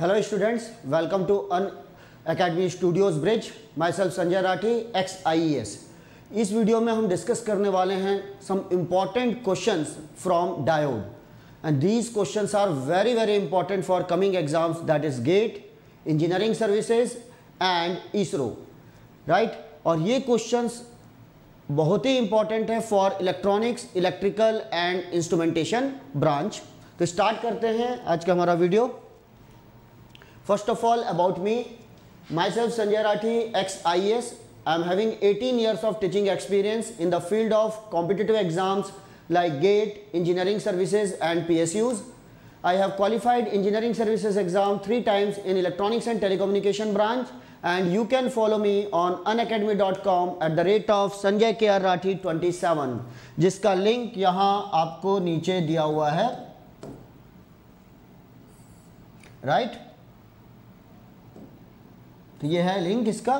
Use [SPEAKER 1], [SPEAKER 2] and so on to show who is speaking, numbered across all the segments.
[SPEAKER 1] Hello students, welcome to Unacademy Studios Bridge. Myself Sanjay Rathi, ex-IES. इस video में हम discuss करने वाले हैं some important questions from Diode, and these questions are very important for coming exams, that is GATE, Engineering Services and ISRO, right? और ये questions बहुत ही important है for Electronics, Electrical and Instrumentation branch. तो start करते हैं आज का हमारा video. First of all, about me, myself Sanjay Rathi, ex-IES. I am having 18 years of teaching experience in the field of competitive exams like GATE, Engineering Services and PSUs. I have qualified Engineering Services exam 3 times in Electronics and Telecommunication branch, and you can follow me on unacademy.com at the rate of Sanjay Rathi 27, जिसका link यहाँ आपको नीचे दिया हुआ है, right? तो ये है लिंक इसका.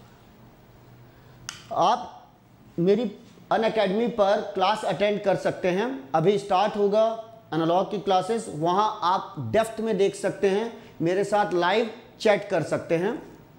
[SPEAKER 1] आप मेरी अनअकैडमी पर क्लास अटेंड कर सकते हैं. अभी स्टार्ट होगा एनालॉग की क्लासेस, वहां आप डेप्थ में देख सकते हैं, मेरे साथ लाइव चैट कर सकते हैं.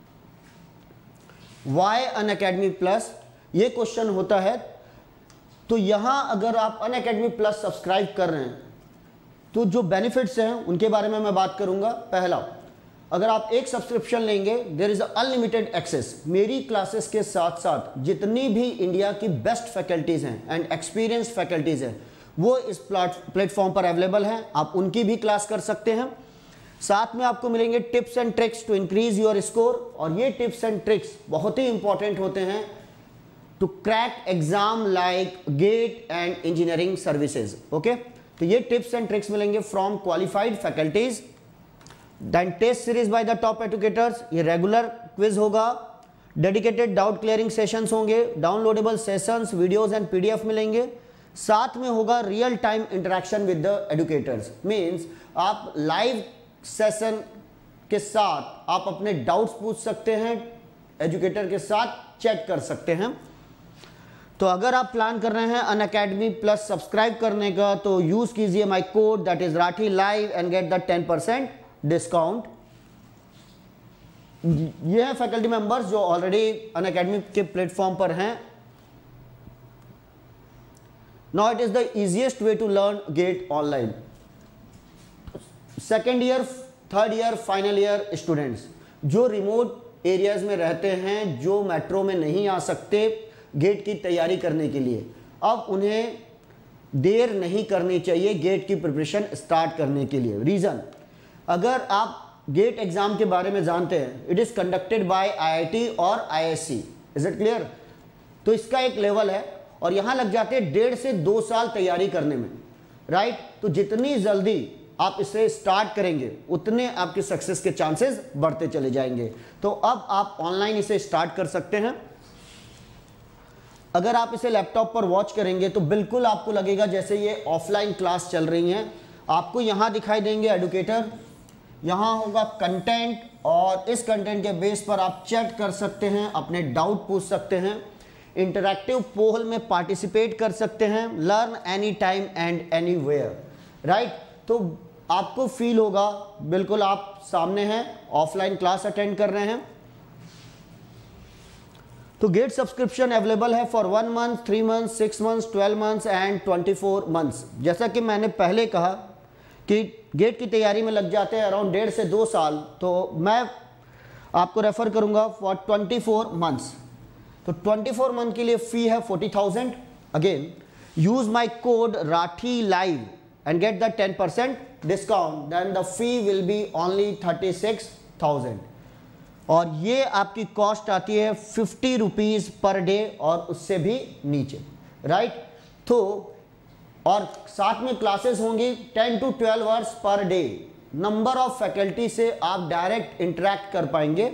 [SPEAKER 1] वाई अनअकैडमी प्लस, ये क्वेश्चन होता है. तो यहां अगर आप अनअकैडमी प्लस सब्सक्राइब कर रहे हैं तो जो बेनिफिट्स हैं उनके बारे में मैं बात करूंगा. पहला, अगर आप एक सब्सक्रिप्शन लेंगे, देयर इज अनलिमिटेड एक्सेस. मेरी क्लासेस के साथ साथ जितनी भी इंडिया की बेस्ट फैकल्टीज़ हैं एंड एक्सपीरियंस्ड फैकल्टीज़ हैं वो इस प्लेटफॉर्म पर अवेलेबल हैं. आप उनकी भी क्लास कर सकते हैं. साथ में आपको मिलेंगे tips and tricks to increase your score, और ये टिप्स एंड ट्रिक्स बहुत ही इंपॉर्टेंट होते हैं to crack exam like GATE and engineering services. Okay, तो ये टिप्स एंड ट्रिक्स मिलेंगे from qualified faculties. Then test series by the top educators, ये regular quiz होगा. डेडिकेटेड डाउट क्लियरिंग सेशंस होंगे, downloadable sessions, videos and PDF मिलेंगे. साथ में होगा real time interaction with the educators. Means आप live session के साथ आप अपने डाउट्स पूछ सकते हैं, एजुकेटर के साथ चैट कर सकते हैं. तो अगर आप प्लान कर रहे हैं अनअकैडमी प्लस सब्सक्राइब करने का, तो यूज कीजिए my code, that is Rathi live, and get the 10% discount. ये है फैकल्टी मेंबर्स जो ऑलरेडी अनअकैडमी के प्लेटफॉर्म पर हैं. Now it is the easiest way to learn GATE online. Second year, third year, final year students जो remote areas में रहते हैं, जो मेट्रो में नहीं आ सकते गेट की तैयारी करने के लिए, अब उन्हें देर नहीं करनी चाहिए गेट की प्रिपरेशन स्टार्ट करने के लिए. रीज़न, अगर आप गेट एग्जाम के बारे में जानते हैं, it is conducted by IIT और आईएससी. Is it clear? तो इसका एक लेवल है और यहाँ लग जाते हैं 1.5 से 2 साल तैयारी करने में, राइट? तो जितनी जल्दी आप इसे स्टार्ट करेंगे उतने आपके सक्सेस के चांसेस बढ़ते चले जाएंगे. तो अब आप ऑनलाइन इसे स्टार्ट कर सकते हैं. अगर आप इसे लैपटॉप पर वॉच करेंगे तो बिल्कुल आपको लगेगा जैसे ये ऑफलाइन क्लास चल रही हैं. आपको यहाँ दिखाई देंगे एडुकेटर, यहाँ होगा कंटेंट, और इस कंटेंट के बेस पर आप चैट कर सकते हैं, अपने डाउट पूछ सकते हैं, इंटरैक्टिव पोल में पार्टिसिपेट कर सकते हैं, learn any time and anywhere, right? तो आपको फील होगा बिल्कुल आप सामने हैं, ऑफलाइन क्लास अटेंड कर रहे हैं. तो गेट सब्सक्रिप्शन अवेलेबल है for 1 month, 3 month, 6 month, 12 months and 24 months. जैसा कि मैंने पहले कहा कि गेट की तैयारी में लग जाते हैं अराउंड 1.5 से 2 साल, तो मैं आपको रेफर करूंगा फॉर 24 मंथ्स. तो 24 मंथ के लिए फी है 40,000. Again use my code Rathi live and get the 10% discount, then the fee will be only 36,000. और ये आपकी कॉस्ट आती है 50 रुपीज़ पर डे और उससे भी नीचे, राइट? तो और साथ में क्लासेस होंगी 10 to 12 hours per day. Number of faculty से आप डायरेक्ट इंटरेक्ट कर पाएंगे.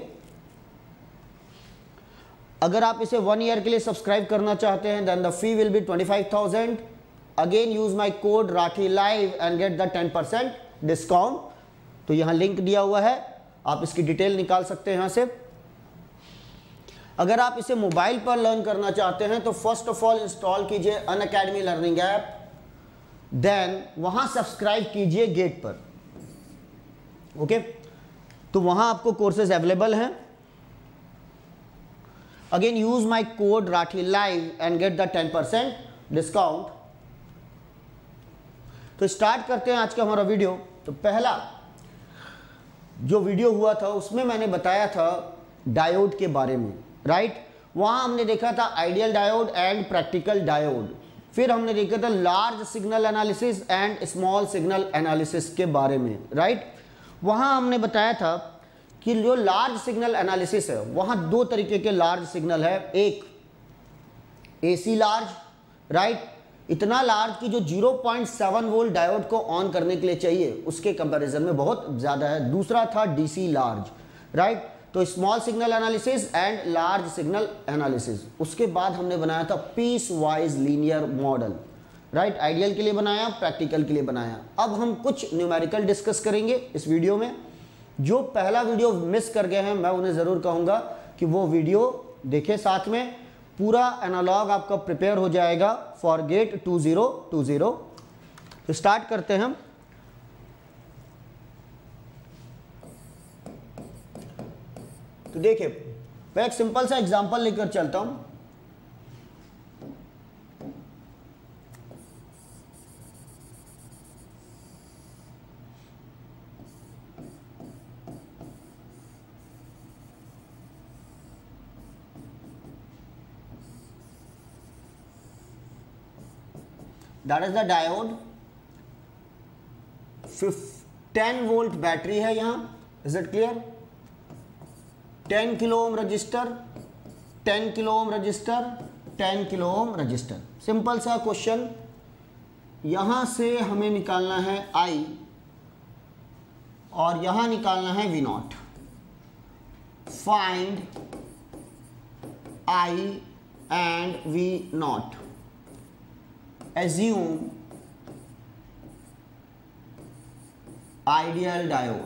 [SPEAKER 1] अगर आप इसे 1 ईयर के लिए सब्सक्राइब करना चाहते हैं, then the fee will be 25,000. Again use my code Rathi live and get the 10% discount. तो यहाँ लिंक दिया हुआ है, आप इसकी डिटेल निकाल सकते हैं यहाँ से. अगर आप इसे मोबाइल पर लर्न करना चाहते हैं तो फर्स्ट ऑफ ऑल इंस्टॉल कीजिए अनअकैडमी लर्निंग ऐप, देन वहां सब्सक्राइब कीजिए गेट पर. ओके, तो वहां आपको कोर्सेज अवेलेबल हैं। Again use my code Rathi live and get the 10% discount. तो स्टार्ट करते हैं आज का हमारा वीडियो। तो पहला जो वीडियो हुआ था उसमें मैंने बताया था डायोड के बारे में, राइट। वहां हमने देखा था ideal diode and practical diode. फिर हमने देखा था large signal analysis and small signal analysis के बारे में, राइट। वहां हमने बताया था कि जो लार्ज सिग्नल एनालिसिस है वहां दो तरीके के लार्ज सिग्नल है। एक एसी लार्ज, राइट, इतना लार्ज कि जो 0.7 वोल्ट डायोड को ऑन करने के लिए चाहिए उसके कंपैरिजन में बहुत ज़्यादा है। दूसरा था डीसी लार्ज, राइट। तो small signal analysis and large signal analysis. उसके बाद हमने बनाया था piece wise linear model, right. Ideal के लिए बनाया, प्रैक्टिकल के लिए बनाया। अब हम कुछ न्यूमेरिकल डिस्कस करेंगे इस वीडियो में। जो पहला वीडियो मिस कर गए हैं मैं उन्हें ज़रूर कहूँगा कि वो वीडियो देखें साथ में, पूरा एनालॉग आपका प्रिपेयर हो जाएगा फॉर गेट 2020। तो स्टार्ट करते हैं हम। तो देखिए मैं एक सिंपल सा एग्जांपल लेकर चलता हूं। That is the diode. 10 volt battery है यहां, is it clear. 10 kilo ohm resistor, 10 kilo ohm resistor, 10 kilo ohm resistor. Simple सा क्वेश्चन। यहां से हमें निकालना है I और यहां निकालना है V0। Find I and V0। Assume ideal diode.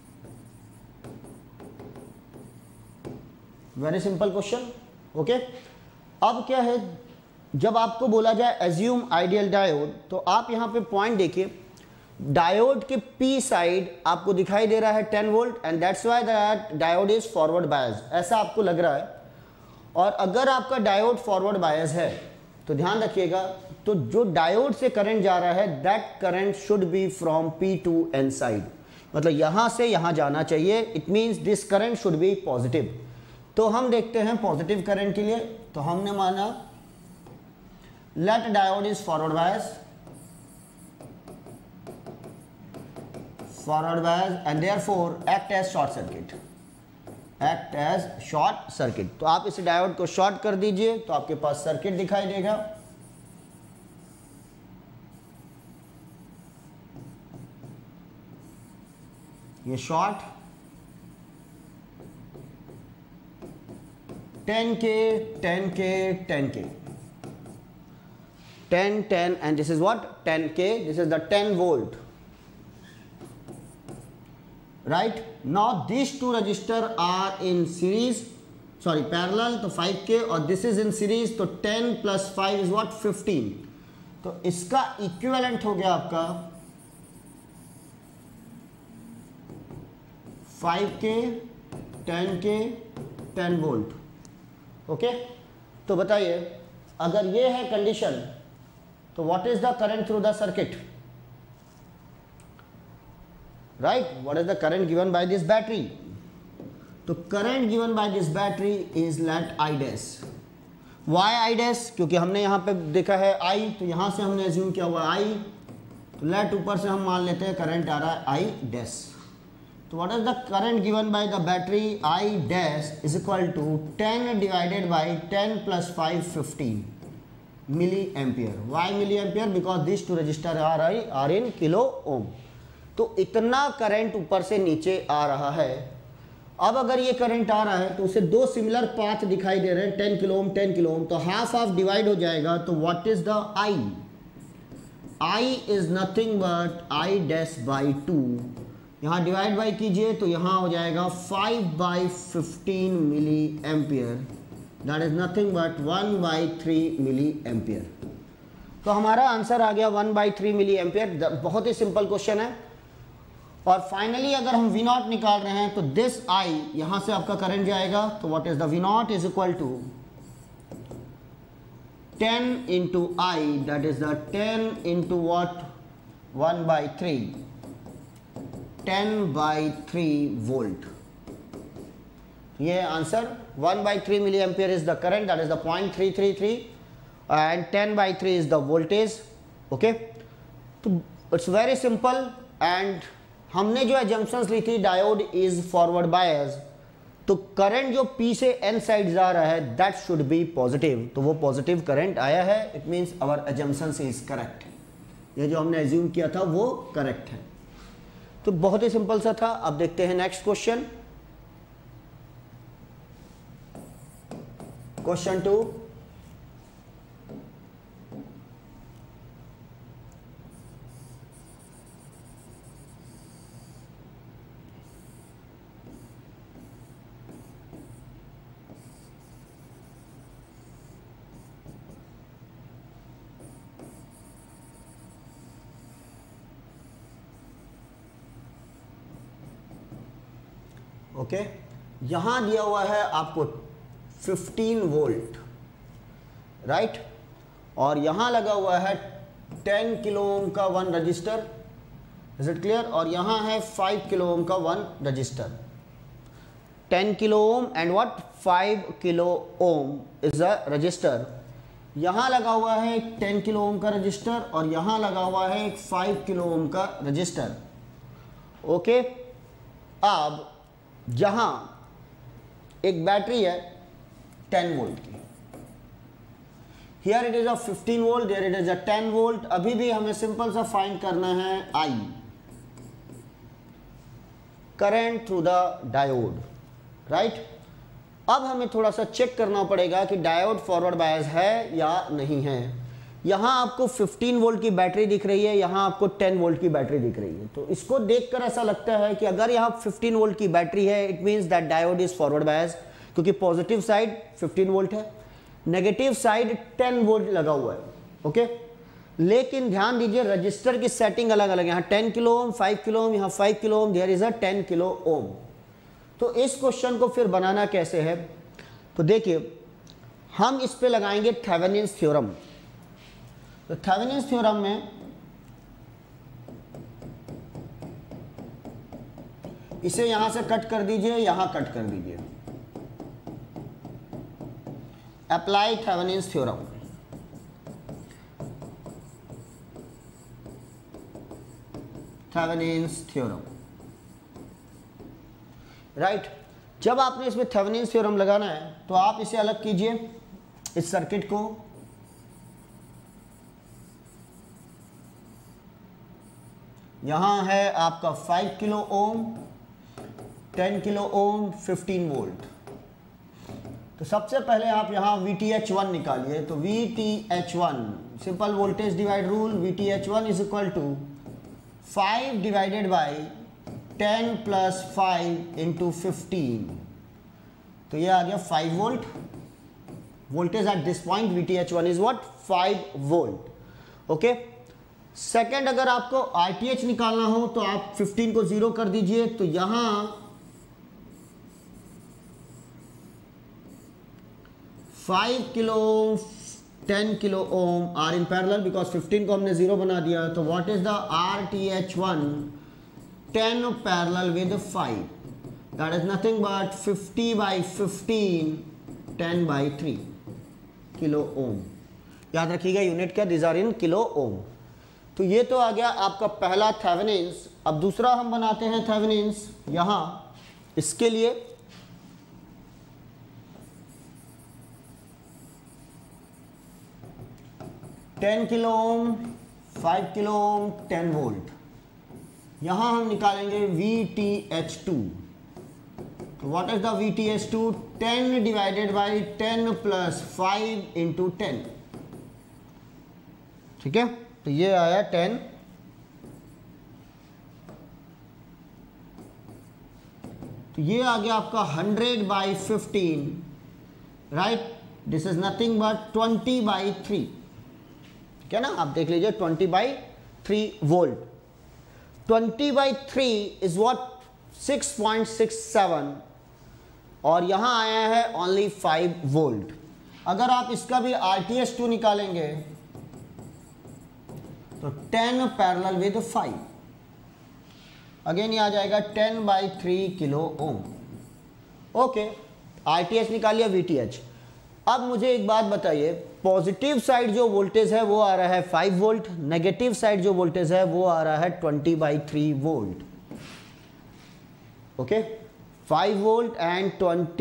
[SPEAKER 1] Very simple question, okay. अब क्या है, जब आपको बोला जाए एज्यूम आइडियल डायोड तो आप यहां पे पॉइंट देखिए, डायोड के पी साइड आपको दिखाई दे रहा है 10 volt and that's why that diode is forward bias, ऐसा आपको लग रहा है। और अगर आपका डायोड फॉरवर्ड बायस है तो ध्यान रखिएगा, तो जो डायोड से करंट जा रहा है that current should be from P to N side, मतलब यहां से यहां जाना चाहिए। It means this current should be positive. तो हम देखते हैं पॉजिटिव करंट के लिए। तो हमने माना let diode is forward bias and therefore act as short circuit, act as short circuit. तो आप इस डायोड को शॉर्ट कर दीजिए तो आपके पास सर्किट दिखाई देगा। ये short 10K 10K 10K 10 10 and this is what 10K, this is the 10 volt, right. Now these two resistor are in series, sorry parallel, तो 5K और this is in series, तो 10 plus 5 is what 15। तो इसका equivalent हो गया आपका 5K 10K 10 volt, okay. तो बताइए अगर ये है कंडीशन तो what is the current through the circuit, right. What is the current given by this battery. तो current given by this battery is let I dash. Why I dash, क्योंकि हमने यहां पे देखा है I, तो यहां से हमने एज्यूम किया हुआ I, तो लेट ऊपर से हम मान लेते हैं करंट आ रहा है I डैश। तो what is the current given by the battery I dash is equal to 10 divided by 10 plus 5 15 milli ampere. Why milli ampere, because this two resistor are in kilo ohm. तो इतना current ऊपर से नीचे आ रहा है। अब अगर ये करंट आ रहा है तो उसे दो सिमिलर पाथ दिखाई दे रहे हैं, 10 किलो ओम 10 किलो ओम, तो हाफ हाफ डिवाइड हो जाएगा। तो what is the I is nothing but I dash by 2। यहाँ डिवाइड बाई कीजिए तो यहाँ हो जाएगा 5/15 milli ampere, that is nothing but 1/3 milli ampere. तो हमारा आंसर आ गया 1/3 मिली एम्पियर। बहुत ही सिंपल क्वेश्चन है। और फाइनली अगर हम V नॉट निकाल रहे हैं तो दिस I यहां से आपका करंट जाएगा, तो what is the V naught is equal to 10 into I, that is the 10 into what 1/3, 10/3 volt. ये answer 1/3 milli ampere is the current, that is the 0.333 and 10/3 is the voltage. Okay, तो it's very simple. And हमने जो assumptions ली थी diode is forward bias, तो current जो P से N side जा रहा है दैट शुड बी पॉजिटिव, तो वो पॉजिटिव करंट आया है, it means our assumptions is correct. ये जो हमने एज्यूम किया था वो करेक्ट है। तो बहुत ही सिंपल सा था। अब देखते हैं नेक्स्ट क्वेश्चन, क्वेश्चन 2। ओके, यहां दिया हुआ है आपको 15 वोल्ट, राइट, और यहां लगा हुआ है 10 किलो ओम का 1 रजिस्टर, इज इट क्लियर, और यहां है 5 किलो ओम का 1 resistor. 10 kilo ohm and what 5 kilo ohm is a resistor. यहां लगा हुआ है 10 किलो ओम का रजिस्टर और यहां लगा हुआ है एक 5 किलो ओम का रजिस्टर। ओके, अब जहां एक बैटरी है 10 वोल्ट की, here it is a 15 volt, there it is a 10 volt. अभी भी हमें सिंपल सा फाइंड करना है I, current through the diode, right. अब हमें थोड़ा सा चेक करना पड़ेगा कि डायोड फॉरवर्ड बायस है या नहीं है। यहां आपको 15 वोल्ट की बैटरी दिख रही है, यहां आपको 10 वोल्ट की बैटरी दिख रही है, तो इसको देखकर ऐसा लगता है कि अगर यहां 15 वोल्ट की बैटरी है it means that diode is forward bias, क्योंकि पॉजिटिव साइड 15 वोल्ट है, नेगेटिव साइड 10 वोल्ट लगा हुआ है। ओके, लेकिन ध्यान दीजिए रजिस्टर की सेटिंग अलग अलग है, यहाँ 10 किलो ओम, 5 किलो ओम, यहाँ 5 kilo ohm, there is a 10 kilo ohm. तो इस क्वेश्चन को फिर बनाना कैसे है, तो देखिए हम इस पे लगाएंगे थेवेनिन्स थ्योरम। तो थेवेनिन्स थ्योरम में इसे यहां से कट कर दीजिए, यहां कट कर दीजिए, apply Thevenin's theorem. Thevenin's theorem, right. जब आपने इसमें थेवेनिन्स थ्योरम लगाना है तो आप इसे अलग कीजिए, इस सर्किट को, यहां है आपका 5 kilo ohm, 10 kilo ohm, 15 volt. तो सबसे पहले आप यहां VTH1 निकालिए, तो VTH1 simple voltage divide rule, VTH1 is equal to 5 divided by 10 plus 5 into 15, तो ये आ गया 5 volt. Voltage at this point VTH1 is what 5 volt. Okay, second अगर आपको RTH निकालना हो तो आप 15 को 0 कर दीजिए, तो यहां 5 kilo ohm 10 kilo ohm are in parallel, because 15 को हमने 0 बना दिया, तो what is the RTH1 10 parallel with 5, that is nothing but 50/15 10/3 kilo ohm. याद रखिएगा यूनिट क्या, this are in kilo ohm. तो ये तो आ गया आपका पहला थेवेनिन्स। अब दूसरा हम बनाते हैं थेवेनिन्स यहां, इसके लिए ten kilo ohm, 5 kilo ohm, 10 volt. यहां हम निकालेंगे VTH2। तो what is the VTH2, 10 divided by 10 plus 5 into 10, ठीक है। तो ये आया 10, तो ये आ गया आपका 100/15, right, this is nothing but 20/3, ठीक है ना। आप देख लीजिए 20/3 वोल्ट। 20/3 इज व्हाट 6.67 और यहां आया है ओनली 5 वोल्ट। अगर आप इसका भी RTS2 निकालेंगे तो 10 पैरेलल विद 5 अगेन ये आ जाएगा 10/3 किलो ओम। ओके, RTH निकाल लिया, VTH। अब मुझे एक बात बताइए, पॉजिटिव साइड जो वोल्टेज है वो आ रहा है 5 वोल्ट, नेगेटिव साइड जो वोल्टेज है वो आ रहा है 20/3 volt. Okay, 5 volt and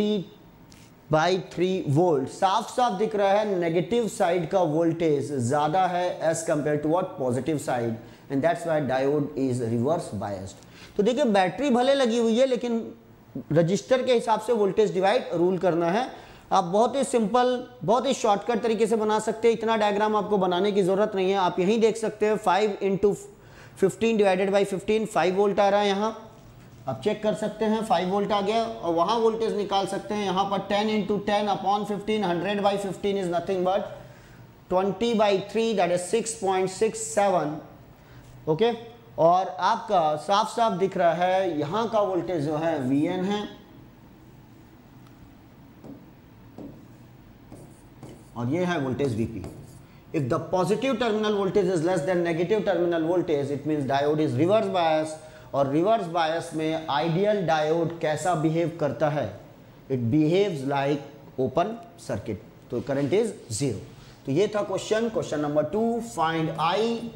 [SPEAKER 1] 20/3 volt. साफ साफ दिख रहा है नेगेटिव साइड का वोल्टेज ज्यादा है as compare to what positive side, and that's why diode is reverse biased. तो देखिए बैटरी भले लगी हुई है लेकिन रजिस्टर के हिसाब से वोल्टेज डिवाइड रूल करना है। आप बहुत ही सिंपल, बहुत ही शॉर्टकट तरीके से बना सकते हैं, इतना डायग्राम आपको बनाने की जरूरत नहीं है। आप यहीं देख सकते हैं 5 × 15 डिवाइडेड बाई 15, 5 वोल्ट आ रहा है यहाँ। आप चेक कर सकते हैं 5 वोल्ट आ गया, और वहाँ वोल्टेज निकाल सकते हैं। यहाँ पर 10 × 10 upon 15, 100/15 is nothing but 20/3 that is 6.67। Okay, और आपका साफ साफ दिख रहा है यहाँ का वोल्टेज जो है VN है, और ये है voltage VP। If the positive terminal voltage is less than negative terminal voltage, it means diode is reverse bias. और रिवर्स बायस में आइडियल डायोड कैसा बिहेव करता है? It behaves like open circuit, तो करंट इज 0। तो ये था question number 2, find I,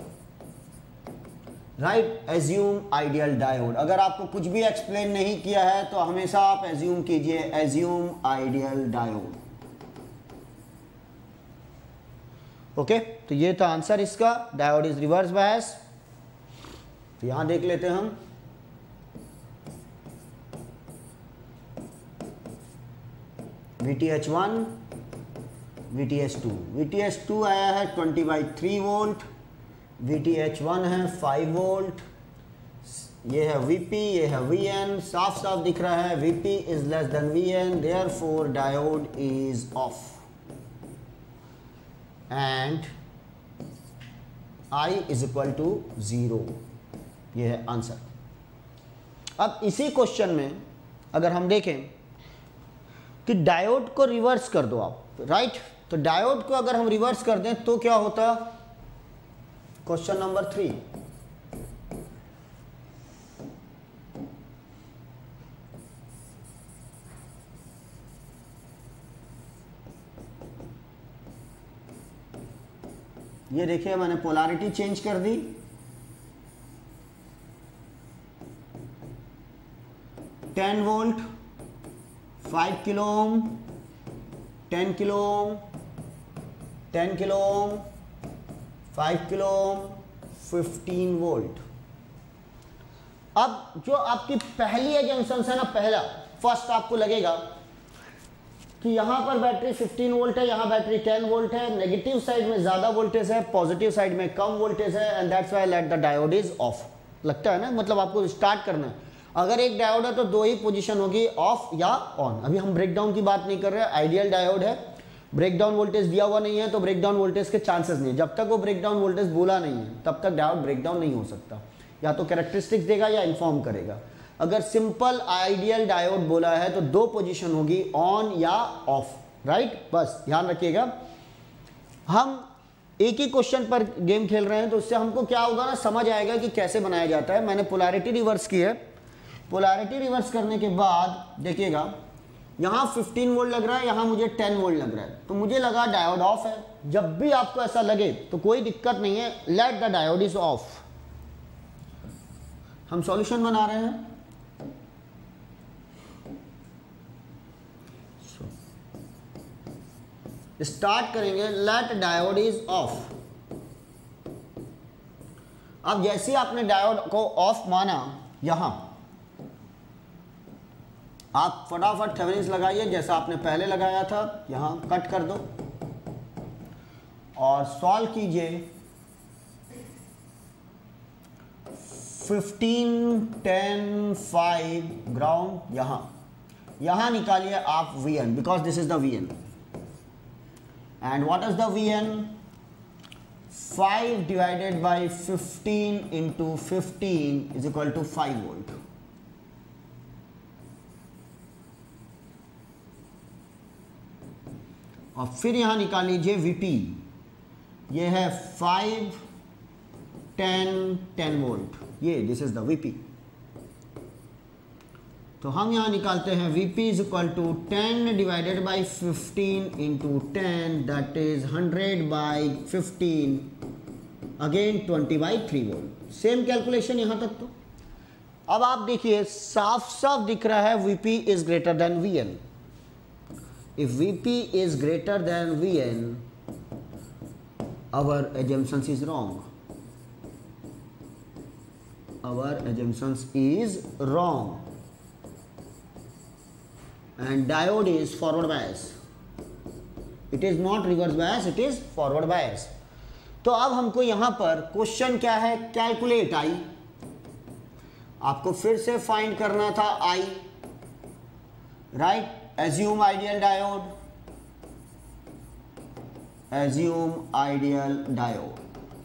[SPEAKER 1] right, assume ideal diode. अगर आपको कुछ भी एक्सप्लेन नहीं किया है तो हमेशा आप एज्यूम कीजिए, एज्यूम आइडियल डायोड। ओके, तो ये था आंसर इसका, डायोड इज रिवर्स बायस। तो यहां देख लेते हैं हम, VTH1, VTH2। VTH2 आया है 20/3 वोल्ट, VTH1 है 5 वोल्ट, ये है VP, ये है VN। साफ साफ दिख रहा है VP is less than VN, therefore diode is off and I is equal to 0। ये है आंसर। अब इसी क्वेश्चन में अगर हम देखें कि डायोड को रिवर्स कर दो आप, राइट, तो डायोड को अगर हम रिवर्स कर दें तो क्या होता? क्वेश्चन नंबर 3, ये देखिए मैंने पोलैरिटी चेंज कर दी। Ten volt, 5 kilo ohm, 10 kilo ohm, 10 kilo ohm, 5 kilo ohm, 15 volt. अब जो आपकी पहली एजम्पशन है ना, पहला फर्स्ट आपको लगेगा कि यहां पर बैटरी 15 वोल्ट है, यहां बैटरी 10 वोल्ट है, नेगेटिव साइड में ज्यादा वोल्टेज है, पॉजिटिव साइड में कम वोल्टेज है, and that's why let the diode is off. लगता है ना, मतलब आपको स्टार्ट करना है। अगर एक डायोड है तो दो ही पोजीशन होगी, ऑफ या ऑन। अभी हम ब्रेकडाउन की बात नहीं कर रहे हैं, आइडियल डायोड है, ब्रेकडाउन वोल्टेज दिया हुआ नहीं है तो ब्रेकडाउन वोल्टेज के चांसेस नहीं है। जब तक वो ब्रेकडाउन वोल्टेज बोला नहीं है तब तक डायोड ब्रेकडाउन नहीं हो सकता, या तो कैरेक्टरिस्टिक्स देगा या इन्फॉर्म करेगा। अगर सिंपल आइडियल डायोड बोला है तो दो पोजीशन होगी, ऑन या ऑफ, राइट, बस ध्यान रखिएगा। हम एक ही क्वेश्चन पर गेम खेल रहे हैं तो उससे हमको क्या होगा ना, समझ आएगा कि कैसे बनाया जाता है। मैंने पोलैरिटी रिवर्स की है, पोलैरिटी रिवर्स करने के बाद देखिएगा यहाँ 15 वोल्ट लग रहा है, यहाँ मुझे 10 वोल्ट लग रहा है, तो मुझे लगा डायोड ऑफ है। जब भी आपको ऐसा लगे तो कोई दिक्कत नहीं है, let the diode is off. हम सॉल्यूशन बना रहे हैं, स्टार्ट करेंगे, लेट डायोड इज ऑफ। अब जैसे ही आपने डायोड को ऑफ माना, यहां आप फटाफट थेवेनिन्स लगाइए जैसा आपने पहले लगाया था, यहां कट कर दो और सॉल्व कीजिए। 15, 10, 5 ग्राउंड, यहां निकालिए आप VN, because this is the VN। And what is the VN? 5 divided by 15 into 15 is equal to 5 volt. और फिर यहां निकाल लीजिए Vp, ये है 5 10 वोल्ट, ये दिस इज द Vp। तो हम यहां निकालते हैं Vp is equal to 10 divided by 15 into 10 that is 100 by 15 again 20 by 3 volt. Same calculation यहां तक। तो अब आप देखिए साफ साफ दिख रहा है Vp is greater than Vn। If Vp is greater than Vn, our assumptions is wrong. Our assumptions is wrong. And diode is forward bias. It is not reverse bias, it is forward bias. तो अब हमको यहां पर question क्या है, calculate I। आपको फिर से फाइंड करना था I, right. Assume ideal diode, assume ideal diode।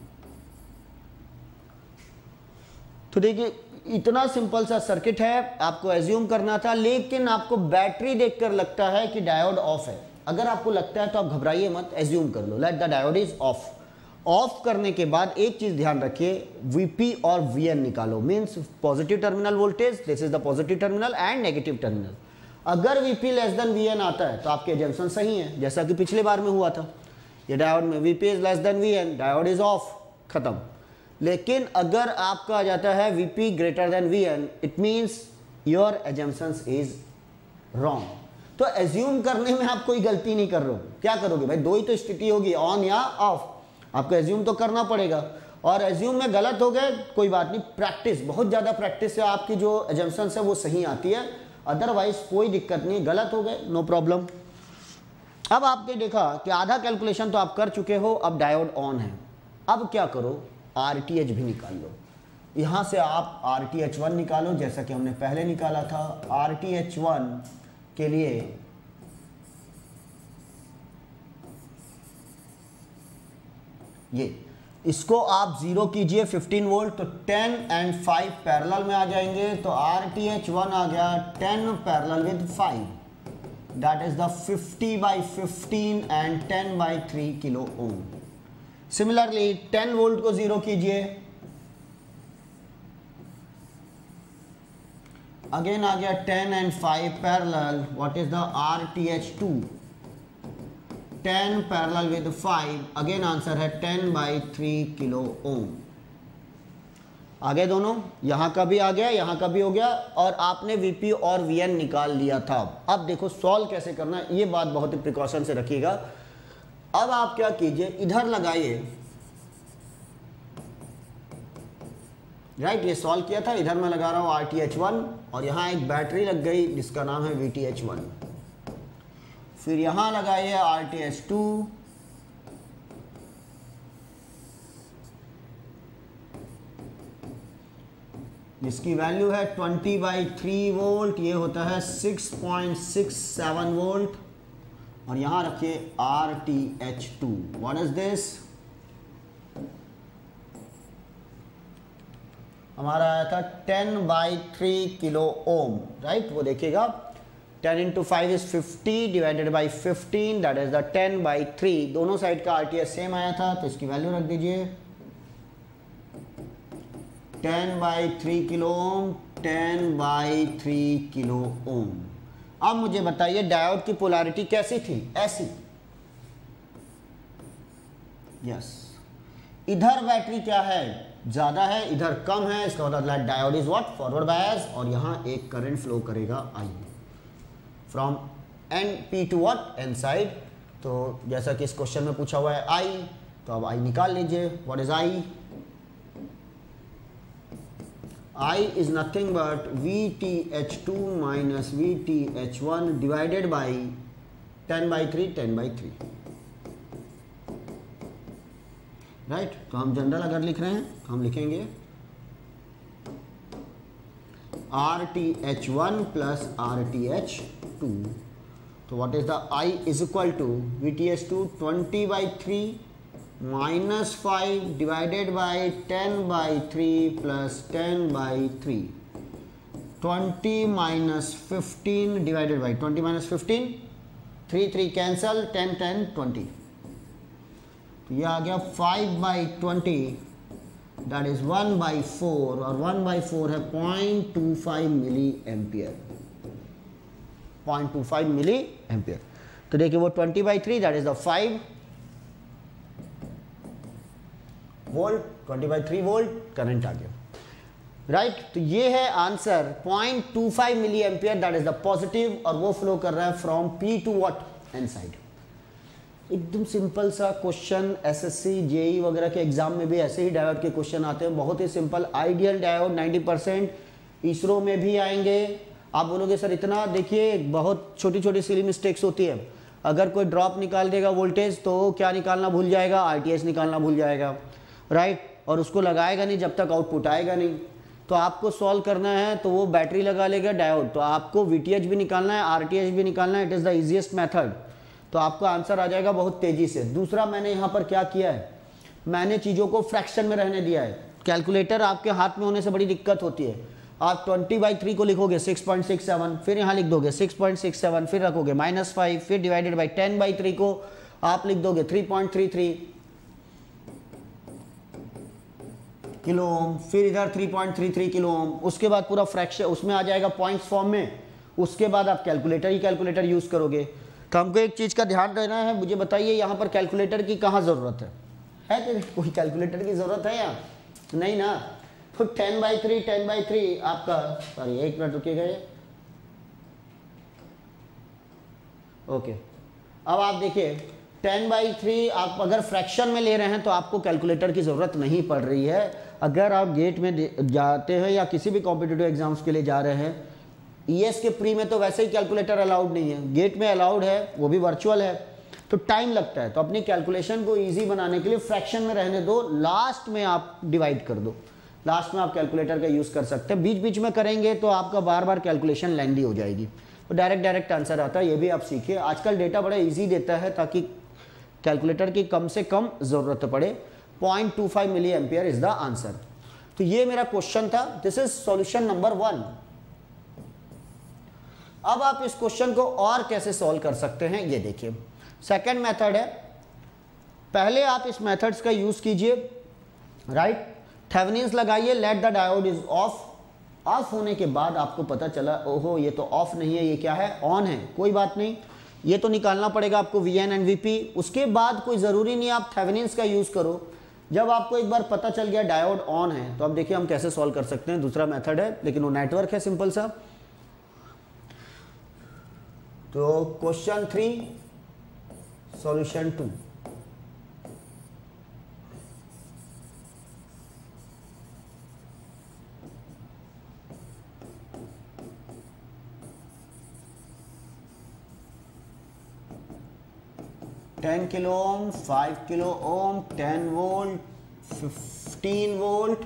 [SPEAKER 1] तो देखिए इतना सिंपल सा सर्किट है, आपको एज्यूम करना था, लेकिन आपको बैटरी देखकर लगता है कि डायोड ऑफ है। अगर आपको लगता है तो आप घबराइए मत, एज्यूम कर लो, let the diode is off. Off करने के बाद एक चीज ध्यान रखिए, Vp और Vn निकालो, means positive terminal voltage, this is the positive terminal and negative terminal. अगर Vp लेस देन Vn आता है तो आपके एजम्पशन सही है, जैसा कि पिछले बार में हुआ था। ये डायोड में Vp is less than Vn, diode is off, खत्म। लेकिन अगर आपका आ जाता है Vp greater than Vn, it means your assumptions is wrong. तो एज्यूम करने में आप कोई गलती नहीं कर रहे हो। क्या करोगे भाई, दो ही तो स्थिति होगी, ऑन या ऑफ। आपको एज्यूम तो करना पड़ेगा, और एज्यूम में गलत हो गए कोई बात नहीं, प्रैक्टिस, बहुत ज़्यादा प्रैक्टिस से आपकी जो एजम्पशंस है वो सही आती है, अदरवाइज कोई दिक्कत नहीं, गलत हो गए नो प्रॉब्लम। अब आपने देखा कि आधा कैलकुलेशन तो आप कर चुके हो, अब डायोड ऑन है। अब क्या करो, RTH भी निकाल लो। यहां से आप RTH1 निकालो, जैसा कि हमने पहले निकाला था। RTH1 के लिए ये, इसको आप 0 कीजिए 15 वोल्ट, तो 10 एंड 5 पैरेलल में आ जाएंगे। तो RTH1 आ गया 10 parallel with 5, that is the 50 by 15 and 10 by 3 kilo ohm. Similarly 10 volt को 0 कीजिए, अगेन आ गया 10 and 5 parallel, what is the RTH2, 10 parallel with 5, again answer है 10 बाई 3 किलो ओम। आ गए दोनों, यहां का भी आ गया, यहां का भी हो गया, और आपने Vp और Vn निकाल लिया था। अब देखो सॉल्व कैसे करना है, ये बात बहुत ही प्रिकॉशन से रखिएगा। अब आप क्या कीजिए, इधर लगाइए, राइट, ये सॉल्व किया था, इधर मैं लगा रहा हूं RTH1, और यहां एक बैटरी लग गई जिसका नाम है VTH1। फिर यहां लगाइए RTH2, जिसकी वैल्यू है 20 बाई 3 वोल्ट, ये होता है 6.67 वोल्ट, और यहां रखिए RTH2। व्हाट इज दिस, हमारा आया था 10 बाई 3 किलो ओम, राइट। वो देखिएगा 10 into 5 is 50 divided by 15, that is the 10 by 3। दोनों साइड का RTH सेम आया था, तो इसकी वैल्यू रख दीजिए 10 by 3 kilo ohm, 10 by 3 kilo ohm. अब मुझे बताइए डायोड की पोलैरिटी कैसी थी, ऐसी, यस। इधर बैटरी क्या है, ज्यादा है, इधर कम है, इसका मतलब diode is what, forward bias, और यहां एक करंट फ्लो करेगा I from NP to what, N side. तो जैसा कि इस क्वेश्चन में पूछा हुआ है I, तो अब I निकाल लीजिए। What is I is nothing but VTH2 minus VTH1 divided by 10 by 3, 10 by 3, right. तो हम जनरल अगर लिख रहे हैं तो हम लिखेंगे RTH1 plus RTH2। तो what is the I is equal to VTH2 20 by 3 -5 divided by 10/3 plus 10/3, 20 minus 15 divided by 20 minus 15, 3 cancel, 10 10 20, तो ये आ गया 5/20, दैट इज 1/4, और 1/4 है 0.25 मिली एम्पियर, 0.25 मिली एम्पियर। तो देखिए वो 20/3 that is the 5 volt, 20/3 volt current आ गया, राइट। तो ये है answer, 0.25 milli ampere that is the positive, और वो फ्लो कर रहा है from P to what, N side. एकदम सिंपल सा क्वेश्चन, एसएससी जेई वगैरह के एग्जाम में भी ऐसे ही डायोड के क्वेश्चन आते हैं, बहुत ही सिंपल। आइडियल डायोड 90%, इसरो में भी आएंगे। आप बोलोगे सर इतना, देखिए बहुत छोटी छोटी सिली मिस्टेक्स होती है। अगर कोई ड्रॉप निकाल देगा वोल्टेज तो क्या निकालना भूल जाएगा, आरटीएस निकालना भूल जाएगा, राइट, और उसको लगाएगा नहीं जब तक आउटपुट आएगा नहीं। तो आपको सॉल्व करना है तो वो बैटरी लगा लेगा डायोड, तो आपको वीटीएच भी निकालना है, आरटीएच भी निकालना है। It is the easiest method, तो आपका आंसर आ जाएगा बहुत तेज़ी से। दूसरा मैंने यहाँ पर क्या किया है, मैंने चीज़ों को फ्रैक्शन में रहने दिया है। कैलकुलेटर आपके हाथ में होने से बड़ी दिक्कत होती है। आप 20/3 को लिखोगे 6.67, फिर यहाँ लिख दोगे 6.67, फिर रखोगे -5, फिर डिवाइडेड बाई 10/3 को आप लिख दोगे 3.33 किलो ओम, फिर इधर 3.33 किलो ओम, उसके बाद पूरा फ्रैक्शन उसमें आ जाएगा पॉइंट्स फॉर्म में। उसके बाद आप कैलकुलेटर यूज़ करोगे। तो हमको एक चीज़ का ध्यान देना है, मुझे बताइए यहाँ पर कैलकुलेटर की कहाँ ज़रूरत है कि कोई कैलकुलेटर की ज़रूरत है यहाँ, नहीं ना। तो 10/3 आपका, सॉरी एक मिनट रुकिएगा ये, ओके। अब आप देखिए 10/3 आप अगर फ्रैक्शन में ले रहे हैं तो आपको कैलकुलेटर की ज़रूरत नहीं पड़ रही है। अगर आप गेट में जाते हैं या किसी भी कॉम्पिटिटिव एग्जाम्स के लिए जा रहे हैं, ईएस के प्री में तो वैसे ही कैलकुलेटर अलाउड नहीं है, गेट में अलाउड है, वो भी वर्चुअल है, तो टाइम लगता है। तो अपनी कैलकुलेशन को ईजी बनाने के लिए फ्रैक्शन में रहने दो, लास्ट में आप डिवाइड कर दो, लास्ट में आप कैलकुलेटर का यूज़ कर सकते हैं। बीच बीच में करेंगे तो आपका बार बार कैलकुलेशन लेंदी हो जाएगी, तो डायरेक्ट आंसर आता है। ये भी आप सीखिए, आजकल डेटा बड़ा ईजी देता है ताकि कैलकुलेटर की कम से कम ज़रूरत पड़े। 0.25 मिली एम्पियर इज द आंसर। तो ये मेरा क्वेश्चन था, दिस इज सॉल्यूशन नंबर 1। अब आप इस क्वेश्चन को और कैसे सॉल्व कर सकते हैं ये देखिए। सेकंड मेथड है, पहले आप इस मेथड्स का यूज कीजिए, राइट। थेवेनिन्स लगाइए, let the diode is off. Off होने के बाद आपको पता चला ओहो ये तो ऑफ नहीं है, ये क्या है, ऑन है, कोई बात नहीं, ये तो निकालना पड़ेगा आपको वीएन एंड वीपी। उसके बाद कोई ज़रूरी नहीं आप थेवेनिन्स का यूज़ करो। जब आपको एक बार पता चल गया डायोड ऑन है, तो अब देखिए हम कैसे सॉल्व कर सकते हैं। दूसरा मेथड है, लेकिन वो नेटवर्क है सिंपल सा। तो question 3 solution 2। Ten kilo ohm, 5 kilo ohm, 10 volt, 15 volt,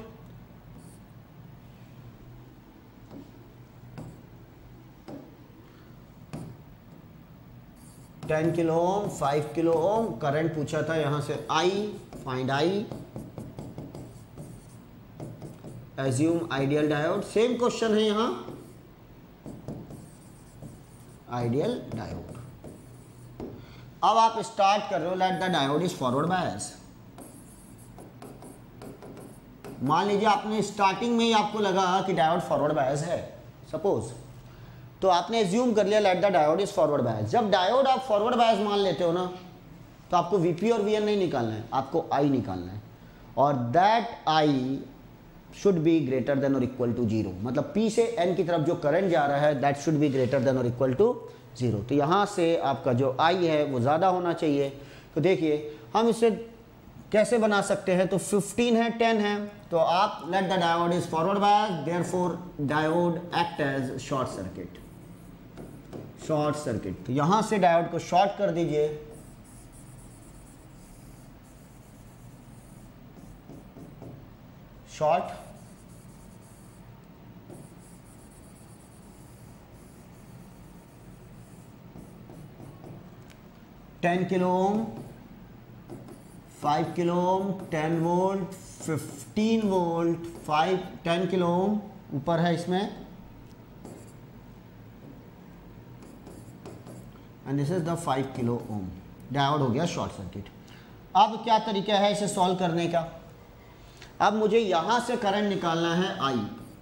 [SPEAKER 1] ten kilo ohm, 5 kilo ohm. Current पूछा था यहां से I, find I, assume ideal diode. Same question है यहां, आइडियल डायोड। अब आप स्टार्ट कर रहे हो, let the diode is forward bias. मान लीजिए आपने स्टार्टिंग में ही आपको लगा कि डायोड फॉरवर्ड बायस है, सपोज, तो आपने एज्यूम कर लिया let the diode is forward bias. जब डायोड आप फॉरवर्ड बायस मान लेते हो ना, तो आपको वीपी और वीएन नहीं निकालना है, आपको आई निकालना है, और that I should be greater than और इक्वल टू 0। मतलब पी से एन की तरफ जो करंट जा रहा है that should be greater than और इक्वल टू 0। तो यहाँ से आपका जो आई है वो ज़्यादा होना चाहिए। तो देखिए हम इसे कैसे बना सकते हैं, तो 15 है, 10 है, तो आप let the diode is forward bias, therefore diode act as short circuit. Short circuit, तो यहां से डायोड को शॉर्ट कर दीजिए। Short, ten kilo ohm, 5 kilo ohm, 10 volt, 15 volt, 10 kilo ohm ऊपर है इसमें, and this is the 5 kilo ohm. Diode हो गया शॉर्ट सर्किट। अब क्या तरीका है इसे सॉल्व करने का? अब मुझे यहां से करंट निकालना है I,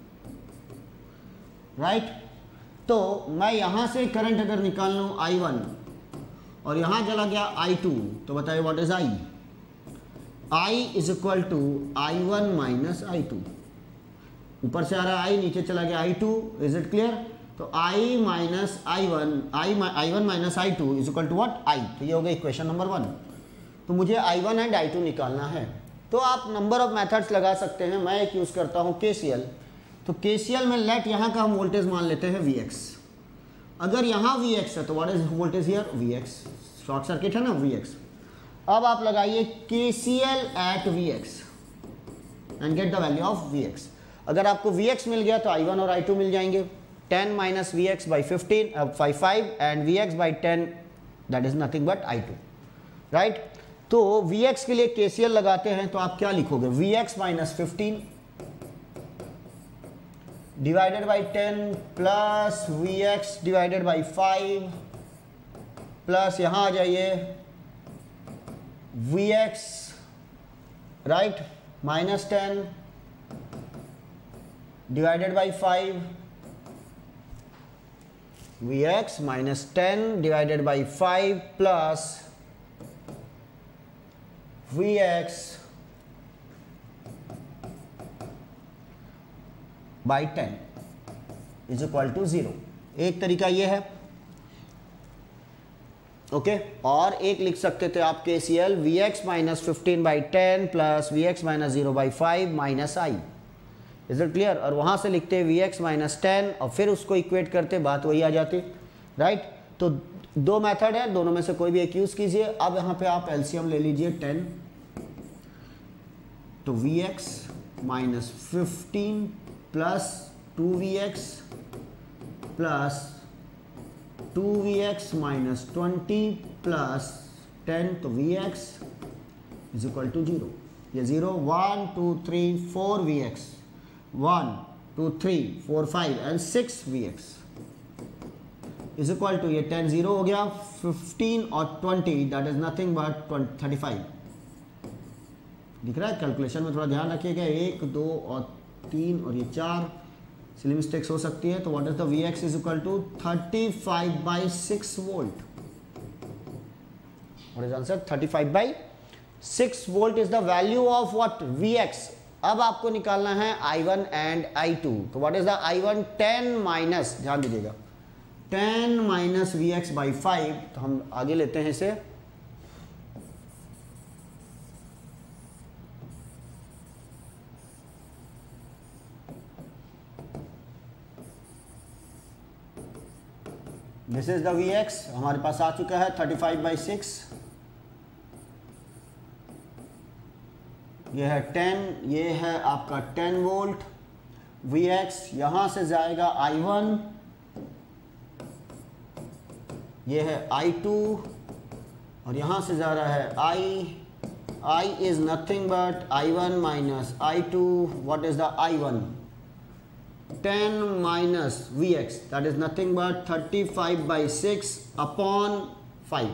[SPEAKER 1] राइट? तो मैं यहां से करंट अगर निकाल लूं I1 और यहां चला गया I2, तो बताइए what is I? I is equal to I1 minus I2। ऊपर से आ रहा है I, नीचे चला गया I2। Is it clear? तो I minus I1 minus I2 is equal to what? I। तो ये हो गया इक्वेशन नंबर 1। तो मुझे I1 एंड I2 निकालना है। तो आप नंबर ऑफ मेथड्स लगा सकते हैं। मैं एक यूज़ करता हूँ KCL। तो KCL में लेट यहाँ का हम वोल्टेज मान लेते हैं Vx। अगर यहाँ Vx है तो what is voltage here? Vx। Short circuit है ना, Vx। अब आप लगाइए KCL at Vx and get the value of Vx। अगर आपको Vx मिल गया तो I1 और I2 मिल जाएंगे। 10 minus Vx by 5 and Vx by 10, that is nothing but I2, right? तो Vx के लिए KCL लगाते हैं तो आप क्या लिखोगे? Vx minus 15 divided by 10 plus Vx divided by 5 plus यहाँ आ जाइए Vx, right, minus 10 divided by 5, Vx minus 10 divided by 5 plus Vx by 10 is equal to 0। एक तरीका ये है, ओके। और एक लिख सकते थे आप KCL Vx minus 15 by 10 plus Vx minus 0 by 5 minus I। Is it clear? और वहां से लिखते Vx माइनस 10 और फिर उसको इक्वेट करते, बात वही आ जाती, राइट? तो दो मेथड है, दोनों में से कोई भी एक यूज कीजिए। अब यहाँ पे आप एलसीएम ले लीजिए 10, तो Vx minus 15 plus 2Vx plus 2Vx minus 20 plus 10, तो Vx इज इक्वल टू 0। ये 0, 1 2 3 4 Vx, 1 2 3 4 5 and 6 Vx is equal to, ये 10 0 हो गया, 15 और 20 दैट इज नथिंग बट 35। दिख रहा है? कैलकुलेशन में थोड़ा ध्यान रखिएगा, 1 2 और 3 और ये 4 सिली मिस्टेक्स हो सकती है। तो what is the Vx is equal to 35 by 6 volt. What is answer? 35 by 6 volt is the value of what? Vx। अब आपको निकालना है I1 एंड I2। तो what is the I1? 10 minus, ध्यान दीजिएगा, 10 माइनस Vx बाई 5। तो हम आगे लेते हैं इसे, दिस इज द Vx हमारे पास आ चुका है 35 बाई 6। ये है 10, ये है आपका 10 वोल्ट। Vx यहां से जाएगा I1, ये है I2 और यहां से जा रहा है I is nothing but I1 minus I2। What is the I1? 10 minus Vx, that is nothing but 35 by 6 upon 5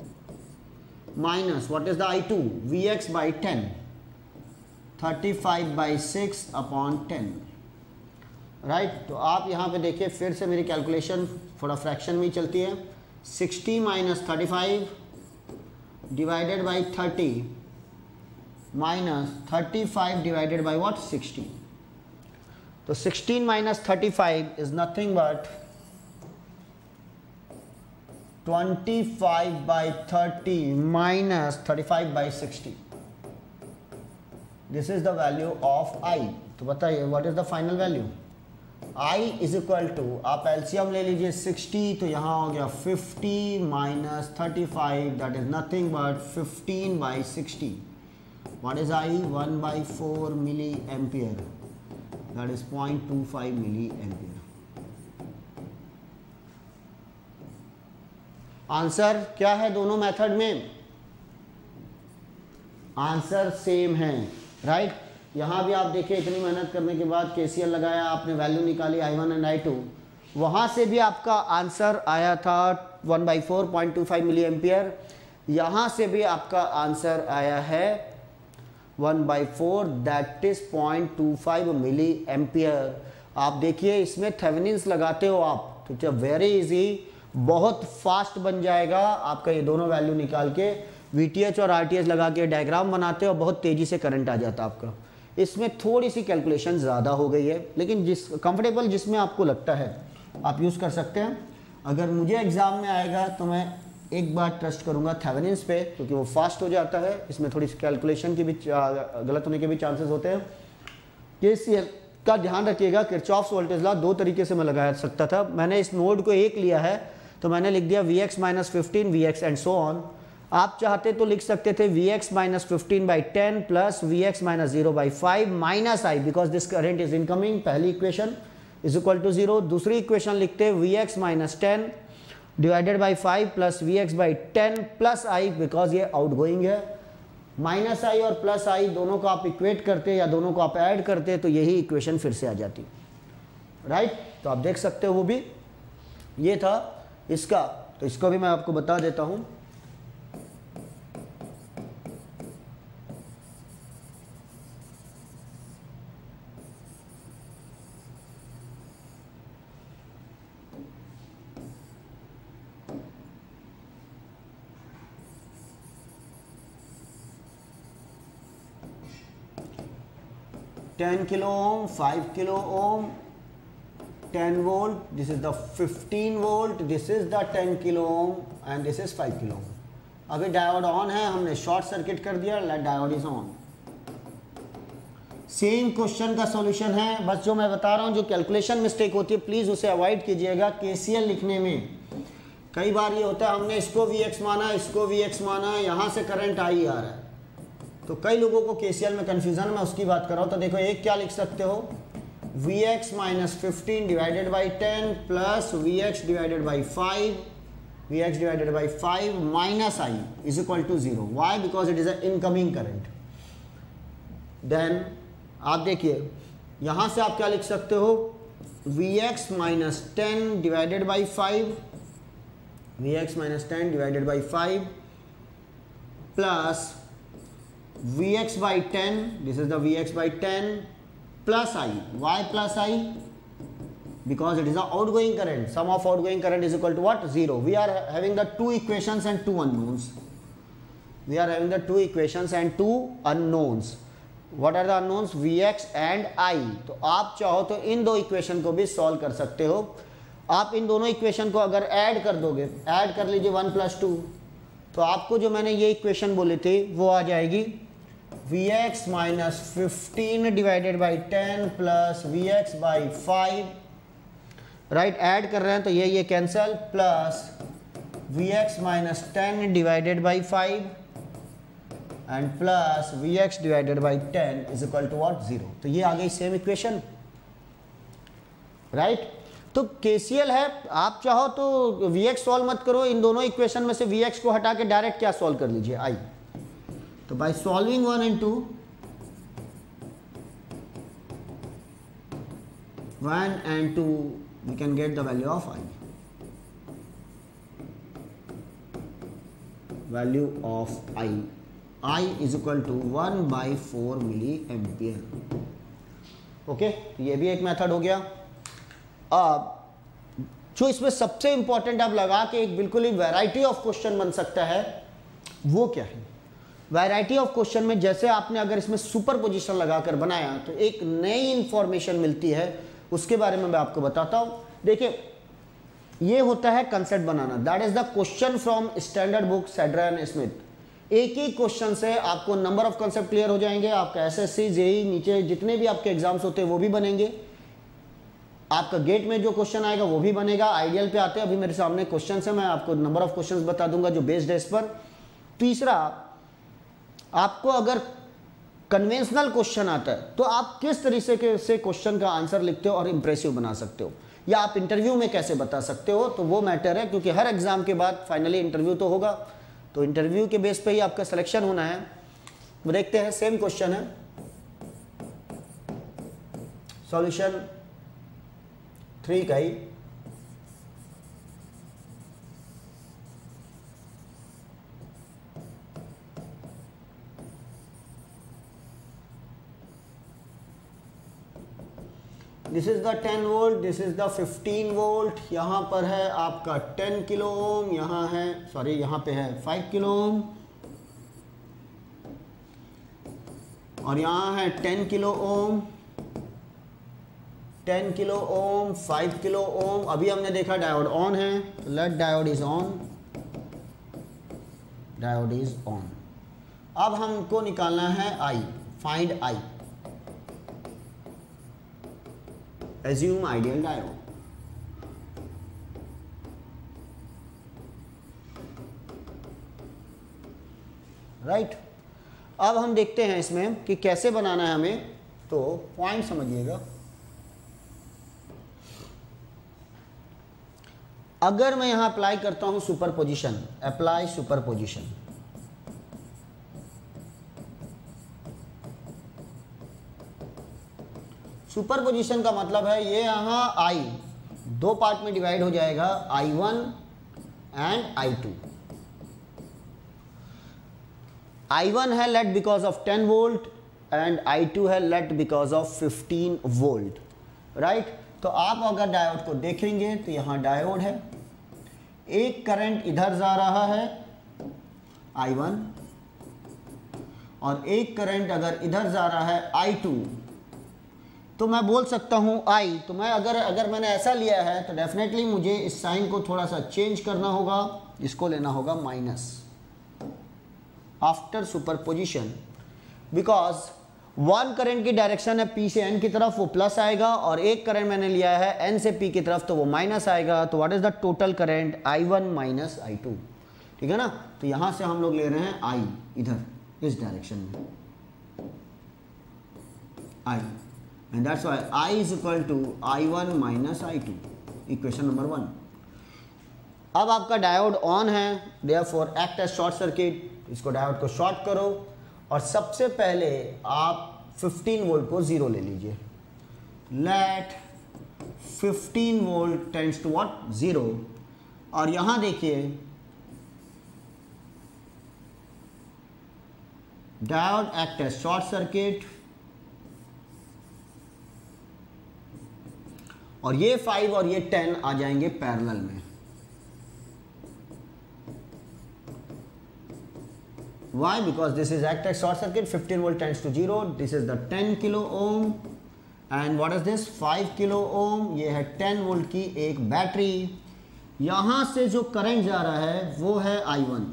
[SPEAKER 1] minus what is the I2? Vx by 10, 35 by 6 upon 10, right? तो आप यहाँ पे देखिए, फिर से मेरी कैलकुलेशन थोड़ा फ्रैक्शन में ही चलती है। 60 minus 35 divided by 30 minus 35 divided by what? 60। तो 16 minus 35 is nothing but 25 by 30 minus 35 by 60। This is the value of I। तो बताइए what is the final value? I is equal to, आप LCM ले लीजिए 60, तो यहाँ हो गया 50 minus 35, that is nothing but 15 by 60। What is I? 1 by 4 milli ampere, that is 0.25 milliampere। Answer क्या है दोनों मेथड में? आंसर सेम है, राइट। यहाँ भी आप देखिए इतनी मेहनत करने के बाद KCL लगाया, आपने वैल्यू निकाली I1 एंड I2, वहाँ से भी आपका आंसर आया था 1/4.25 मिली एम्पियर, यहाँ से भी आपका आंसर आया है 1/4 दैट इज 0.25 मिली एम्पियर। आप देखिए इसमें थेवेनिन्स लगाते हो आप तो क्या वेरी इजी, बहुत फास्ट बन जाएगा आपका ये दोनों वैल्यू निकाल के, VTH और RTH लगा के डायग्राम बनाते हो और बहुत तेज़ी से करंट आ जाता है आपका। इसमें थोड़ी सी कैलकुलेशन ज़्यादा हो गई है, लेकिन कंफर्टेबल जिसमें आपको लगता है आप यूज़ कर सकते हैं। अगर मुझे एग्ज़ाम में आएगा तो मैं एक बार ट्रस्ट करूंगा थेवेनिन्स पे, क्योंकि वो फास्ट हो जाता है, इसमें थोड़ी कैलकुलेशन की भी गलत होने के भी चांसेस होते हैं। KCL का ध्यान रखिएगा, किरचॉफ्स वोल्टेज लॉ दो तरीके से मैं लगा सकता था, मैंने इस नोड को एक लिया है तो मैंने लिख दिया Vx - 15 Vx and so on. आप चाहते तो लिख सकते थे Vx - 15/10 plus Vx - 0/5 minus I, because this current is incoming, पहली इक्वेशन इज इक्वल टू 0। दूसरी इक्वेशन लिखते Vx - 10 divided by 5 plus Vx/10 plus I, because ये आउटगोइंग है। माइनस I और प्लस I दोनों को आप इक्वेट करते या दोनों को आप ऐड करते तो यही इक्वेशन फिर से आ जाती, राइट। तो आप देख सकते हो वो भी ये था इसका, तो इसको भी मैं आपको बता देता हूं। Ten kilo ohm, 5 kilo ohm, 10 volt, this is the 15 volt, this is the 10 kilo ohm and this is 5 kilo ohm. अभी डायोड ऑन है, हमने शॉर्ट सर्किट कर दिया, diode is on. Same question का सॉल्यूशन है, बस जो मैं बता रहा हूँ जो कैलकुलेशन मिस्टेक होती है प्लीज उसे अवॉइड कीजिएगा। KCL लिखने में कई बार ये होता है हमने इसको Vx माना, इसको Vx माना, यहाँ से करंट आ ही आ रहा है, तो कई लोगों को KCL में कंफ्यूजन, मैं उसकी बात कर रहा हूँ। तो देखो एक क्या लिख सकते हो, Vx - 15 divided by 10 plus Vx divided by 5, Vx divided by 5 minus I is equal to 0। Why? Because it is a incoming current. Then आप देखिए यहाँ से आप क्या लिख सकते हो, Vx - 10 divided by 5, Vx - 10 divided by 5 plus Vx/10, this is the Vx/10 plus I. Why plus I? Because it is an outgoing current. Sum of outgoing current is equal to what? 0. We are having the two equations and two unknowns. We are having the two equations and two unknowns. What are the unknowns? Vx and I. तो आप चाहो तो इन दो equation को भी solve कर सकते हो। आप इन दोनों इक्वेशन को अगर ऐड कर दोगे, ऐड कर लीजिए 1 + 2, तो आपको जो मैंने ये इक्वेशन बोली थी वो आ जाएगी Vx - 15 divided by 10 plus Vx/5, right. Add कर रहे हैं तो ये cancel, plus Vx - 10 divided by 5 and plus Vx divided by 10 is equal to what? 0। तो ये आ गई सेम इक्वेशन, राइट। तो KCL है, आप चाहो तो Vx सॉल्व मत करो, इन दोनों इक्वेशन में से Vx को हटा के डायरेक्ट क्या सॉल्व कर लीजिए, I। तो by solving 1 and 2, 1 and 2 we can get the value of I. Value of I is equal to 1/4 milliampere. Okay, ये भी एक मेथड हो गया। अब जो इसमें सबसे इंपॉर्टेंट आप लगा के एक बिल्कुल ही वैरायटी ऑफ क्वेश्चन बन सकता है, वो क्या है? वैरायटी ऑफ क्वेश्चन में जैसे आपने अगर इसमें सुपर पोजिशन लगाकर बनाया तो एक नई इंफॉर्मेशन मिलती है, उसके बारे में मैं आपको बताता हूं। देखिए ये होता है कंसेप्ट बनाना, that is the question from standard book Sedra and Smith. एक ही क्वेश्चन से आपको नंबर ऑफ कंसेप्ट क्लियर हो जाएंगे, आपका SSC JEE नीचे जितने भी आपके एग्जाम्स होते हैं वो भी बनेंगे, आपका गेट में जो क्वेश्चन आएगा वो भी बनेगा। आइडियल पे आते हैं, अभी मेरे सामने क्वेश्चन है, मैं आपको नंबर ऑफ क्वेश्चन बता दूंगा जो बेस्ड है इस पर। तीसरा, आपको अगर कन्वेंशनल क्वेश्चन आता है तो आप किस तरीके से क्वेश्चन का आंसर लिखते हो और इंप्रेसिव बना सकते हो, या आप इंटरव्यू में कैसे बता सकते हो, तो वो मैटर है, क्योंकि हर एग्जाम के बाद फाइनली इंटरव्यू तो होगा, तो इंटरव्यू के बेस पे ही आपका सिलेक्शन होना है। वो देखते हैं, सेम क्वेश्चन है, सॉल्यूशन 3 का ही। This is the 10 volt, this is the 15 volt. यहाँ पर है आपका 10 किलो ओम, यहाँ है सॉरी यहाँ पे है 5 किलो ओम, और यहाँ है 10 kilo ohm, 10 kilo ohm, 5 kilo ohm. अभी हमने देखा डायोड ऑन है, तो let diode is on, diode is on. अब हमको निकालना है I, find I, assume ideal diode। Right, अब हम देखते हैं इसमें कि कैसे बनाना है हमें, तो पॉइंट समझिएगा। अगर मैं यहां अप्लाई करता हूं सुपरपोजिशन, अप्लाई सुपरपोजिशन, सुपरपोजिशन का मतलब है ये यहाँ आई दो पार्ट में डिवाइड हो जाएगा, I1 एंड I2। I1 है let because of 10 volt and I2 है let because of 15 volt. Right, तो आप अगर डायोड को देखेंगे तो यहाँ डायोड है, एक करंट इधर जा रहा है I1 और एक करंट अगर इधर जा रहा है I2, तो मैं बोल सकता हूँ I, तो मैं अगर मैंने ऐसा लिया है तो डेफिनेटली मुझे इस साइन को थोड़ा सा चेंज करना होगा, इसको लेना होगा minus after superposition, because one current की डायरेक्शन है P से N की तरफ, वो प्लस आएगा, और एक करंट मैंने लिया है N से P की तरफ, तो वो माइनस आएगा। तो what is the total current, I1 minus I2। ठीक है ना, तो यहां से हम लोग ले रहे हैं I इधर इस डायरेक्शन में, I, and that's why I is equal to I1 minus I2, equation number 1। अब आपका डायोड ऑन है, therefore act as short circuit, इसको डायोड को शॉर्ट करो, और सबसे पहले आप 15 वोल्ट को 0 ले लीजिए, let 15 volt tends to what, 0। और यहां देखिए diode act as short circuit, और ये 5 और ये 10 आ जाएंगे पैरेलल में। Why? Because this is act as short circuit, 15 volt tends to 0, this is the 10 kilo ohm, and what is this 5 kilo ohm, ये है 10 वोल्ट की एक बैटरी। यहां से जो करंट जा रहा है वो है I1,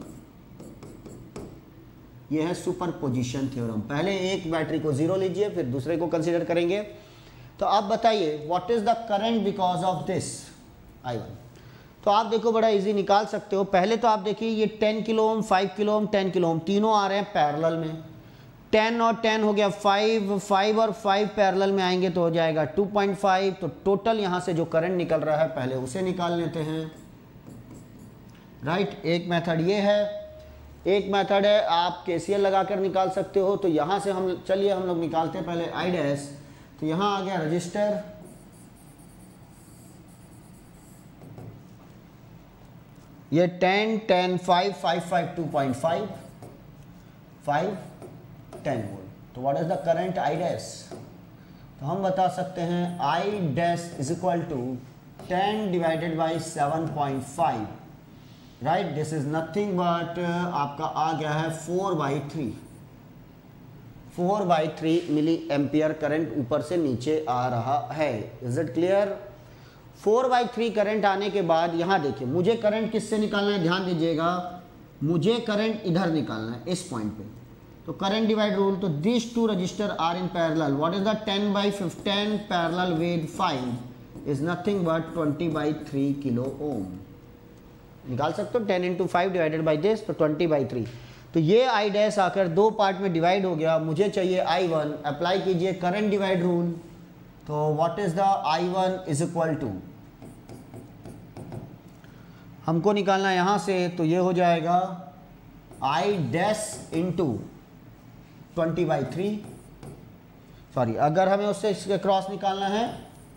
[SPEAKER 1] ये है सुपरपोजिशन थ्योरम। पहले एक बैटरी को 0 लीजिए, फिर दूसरे को कंसीडर करेंगे। तो आप बताइए what is the current because of this I1। तो आप देखो बड़ा इजी निकाल सकते हो। पहले तो आप देखिए ये 10 kilo ohm, 5 kilo ohm, 10 kilo ohm तीनों आ रहे हैं पैरेलल में, 10 और 10 हो गया 5, 5 और 5 पैरेलल में आएंगे तो हो जाएगा 2.5। तो टोटल यहाँ से जो करंट निकल रहा है पहले उसे निकाल लेते हैं। राइट, एक मेथड ये है, एक मेथड है आप KCL लगाकर निकाल सकते हो। तो यहाँ से हम चलिए हम लोग निकालते हैं पहले I डैश। तो यहाँ आ गया रजिस्टर, ये 10, 10, 5, 5, 5, 2.5, 5, 10 वोल्ट। तो what is the current I dash, तो हम बता सकते हैं I dash is equal to 10 divided by 7.5। Right, this is nothing but आपका आ गया है 4/3, 4/3 मिली एम्पियर करंट ऊपर से नीचे आ रहा है। Is it clear? 4/3 करंट आने के बाद यहाँ देखिए मुझे करंट किससे निकालना है, ध्यान दीजिएगा, मुझे करंट इधर निकालना है इस पॉइंट पे। तो करंट डिवाइड रूल, तो this two resistor are in parallel. What is the 10/15 parallel with 5 is nothing but 20/3 kilo ohm. निकाल सकते हो 10 × 5 डिवाइडेड बाई दिस, तो 20/3। तो ये I डैश आकर दो पार्ट में डिवाइड हो गया। मुझे चाहिए I1, अप्लाई कीजिए करंट डिवाइड रूल। तो what is the I1 is equal to, हमको निकालना है यहां से, तो ये हो जाएगा I डैश इंटू 20/3, सॉरी अगर हमें उससे इसके क्रॉस निकालना है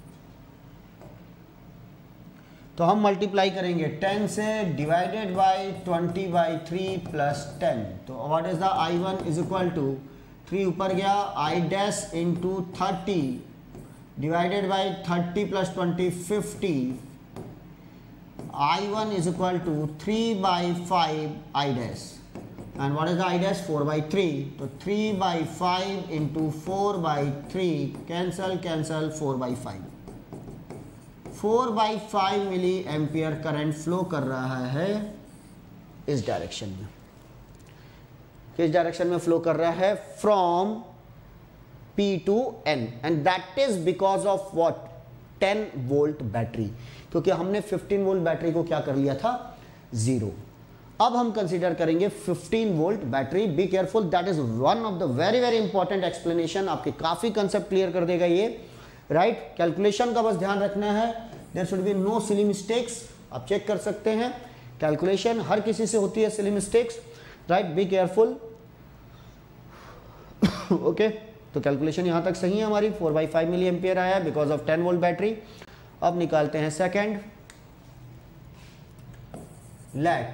[SPEAKER 1] तो हम मल्टीप्लाई करेंगे 10 से, डिवाइडेड बाई 20/3 प्लस 10। तो what is the I1 is equal to 3 ऊपर गया, I dash into 30 divided by 30 plus 20 50, I1 is equal to 3/5 I dash, and what is the I dash? 4/3, तो 3/5 into 4/3 cancel 4/5, 4/5 milliampere current flow कर रहा है इस direction में। किस direction में फ्लो कर रहा है? From P to N, and that is because of what? 10 volt battery, क्योंकि हमने 15 वोल्ट बैटरी को क्या कर लिया था? 0। अब हम कंसीडर करेंगे 15 volt battery. Be careful, that is one of the very very important explanation, आपके काफी कंसेप्ट क्लियर कर देगा ये, राइट। कैलकुलेशन का बस ध्यान रखना है, there should be no silly mistakes. आप चेक कर सकते हैं, कैलकुलेशन हर किसी से होती है silly mistakes, right. Be careful, okay. तो कैलकुलेशन यहां तक सही है हमारी, 4/5 मिली एम्पियर आया बिकॉज ऑफ 10 वोल्ट बैटरी। अब निकालते हैं second, let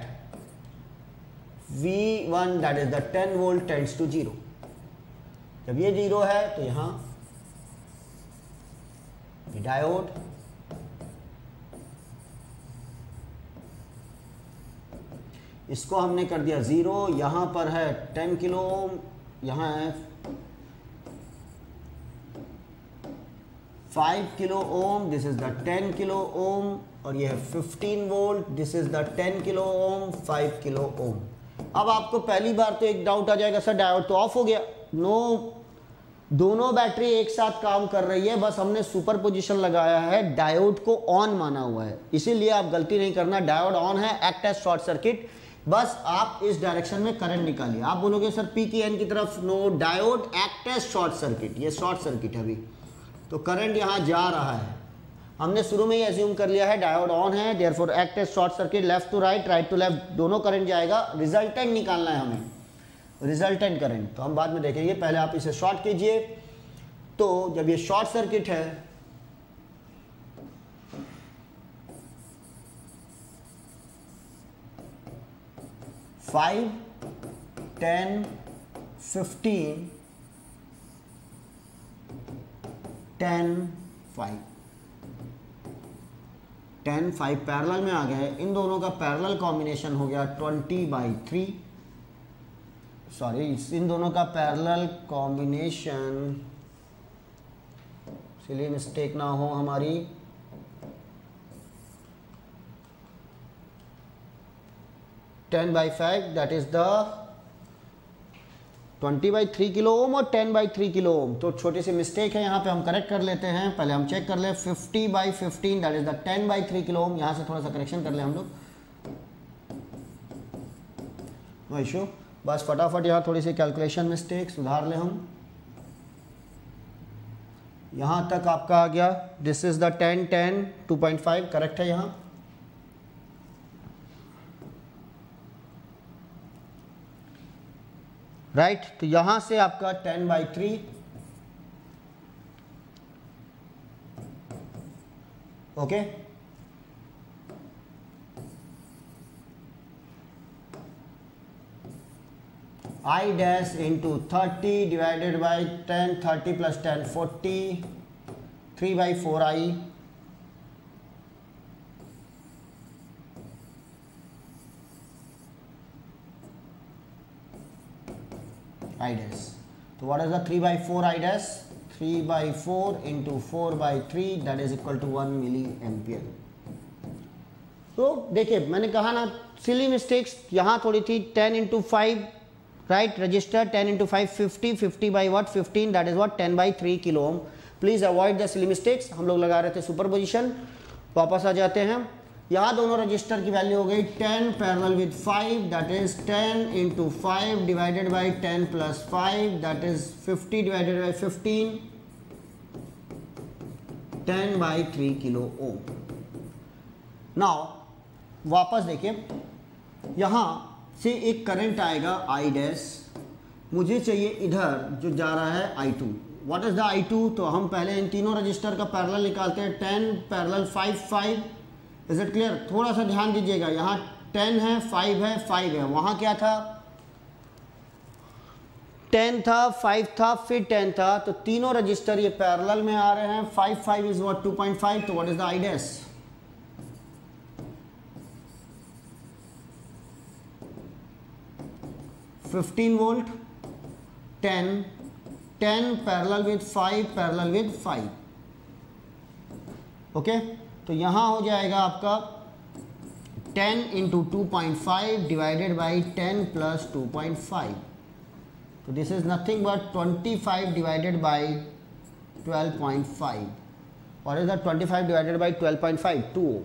[SPEAKER 1] V1 that is the 10 volt tends to 0। जब ये 0 है तो यहां डायोड इसको हमने कर दिया 0। यहां पर है 10 किलो ओम, यहां है 5 kilo ohm, this is the 10 kilo ohm, और ये है 15 volt, this is the 10 kilo ohm, 5 kilo ohm. अब आपको पहली बार तो एक डाउट आ जाएगा, सर डायोड तो ऑफ हो गया। नो, दोनों बैटरी एक साथ काम कर रही है, बस हमने सुपर पोजिशन लगाया है, डायोड को ऑन माना हुआ है, इसीलिए आप गलती नहीं करना। डायोड ऑन है, एक्ट एज शॉर्ट सर्किट, बस आप इस डायरेक्शन में करंट निकालिए। आप बोलोगे सर P की N की तरफ, no, diode act as short circuit, ये शॉर्ट सर्किट है अभी, तो करंट यहां जा रहा है। हमने शुरू में ही एज्यूम कर लिया है डायोड ऑन है, therefore act as short circuit, left to right, right to left, दोनों करंट जाएगा। रिजल्टेंट निकालना है हमें, रिजल्टेंट करंट, तो हम बाद में देखेंगे, पहले आप इसे शॉर्ट कीजिए। तो जब ये शॉर्ट सर्किट है फाइव 10 15 10 5 10 5 पैरेलल में आ गए, इन दोनों का पैरेलल कॉम्बिनेशन हो गया 20/3, सॉरी इन दोनों का पैरेलल कॉम्बिनेशन, इसलिए मिस्टेक ना हो हमारी, 10/5 that is the 20/3 kilo ohm और 10/3 किलो ओम। तो छोटी सी मिस्टेक है यहाँ पे, हम करेक्ट कर लेते हैं। पहले हम चेक कर ले, 50/15 that is the 10/3 kilo ohm. यहाँ से थोड़ा सा करेक्शन कर ले हम लोग, नो इशू। बस फटाफट यहाँ थोड़ी सी कैलकुलेशन मिस्टेक सुधार ले हम। यहाँ तक आपका आ गया, दिस इज द 10 10 2.5 करेक्ट है यहाँ। राइट, तो यहां से आपका 10/3, okay. I dash into 30 divided by 10, 30 plus 10 40, 3/4I, I dash। तो what is the 3/4 I dash? 3/4 into 4/3 that is equal to 1 milli ampere. तो देखिए मैंने कहा ना सिली मिस्टेक्स यहाँ थोड़ी थी। 10 into 5 right, resistor 10 into 5 50, 50 by what 15 that is what 10/3 kilo ohm. Please avoid the silly mistakes. हम लोग लगा रहे थे सुपर पोजिशन, वापस आ जाते हैं। यहाँ दोनों रजिस्टर की वैल्यू हो गई 10 parallel with 5 that is 10 into 5 divided by 10 plus 5 that is 50 divided by 15, 10/3 kilo ohm. Now वापस देखिए, यहाँ से एक करंट आएगा I डैश, मुझे चाहिए इधर जो जा रहा है I2। What is the I2? तो हम पहले इन तीनों रजिस्टर का पैरेलल निकालते हैं। 10 पैरेलल 5 5। Is it clear? थोड़ा सा ध्यान दीजिएगा, यहाँ 10 है, 5 है, 5 है, वहाँ क्या था? 10 था, 5 था, फिर 10 था, तो तीनों रजिस्टर ये पैरेलल में आ रहे हैं। 5 5 इज व्हाट 2.5, तो what is the I dash? 15 volt, 10 parallel with 5 parallel with 5। Okay, तो यहां हो जाएगा आपका 10 इंटू 2.5 डिवाइडेड बाई 10 प्लस 2.5। तो this is nothing but 25 divided by 12.5। और is the 25 divided by 12.5?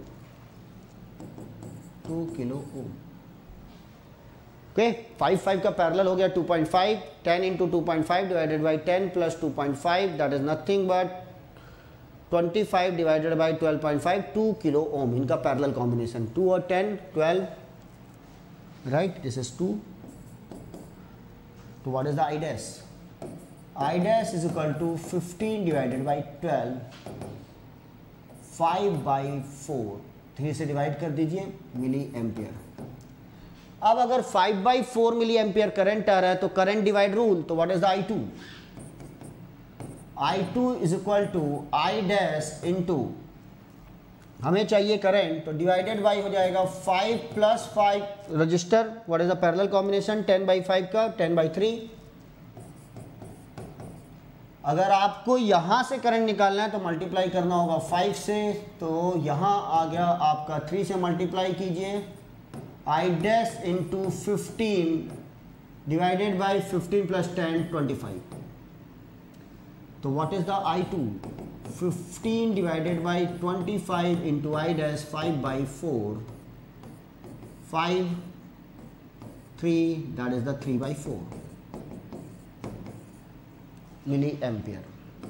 [SPEAKER 1] 2 kilo ohm. Okay, 5 5 का पैरेलल हो गया 2.5। 10 into 2.5 divided by 10 plus 2.5, that is nothing but 25 divided by 12.5, 2 kilo ohm. इनका पैरेलल कॉम्बिनेशन 2 और 10 12, right? This is 2। तो what is the I dash? I dash is equal to 15 divided by 12, 5/4। 3 से divide कर दीजिए, milli ampere. अब अगर 5/4 milli ampere current आ रहा है तो करंट डिवाइड रूल, तो what is the I2? I2 is equal to I dash into, हमें चाहिए करंट, तो डिवाइडेड बाई हो जाएगा 5 plus 5 resistor. What is the parallel combination? 10/5 का 10/3। अगर आपको यहां से करंट निकालना है तो मल्टीप्लाई करना होगा 5 से, तो यहां आ गया आपका 3 से मल्टीप्लाई कीजिए, I dash into 15 divided by 15 plus 10 25। तो what is the I2? 15 divided by 25 into I dash 5/4, 5 3, that is the 3/4 milli ampere.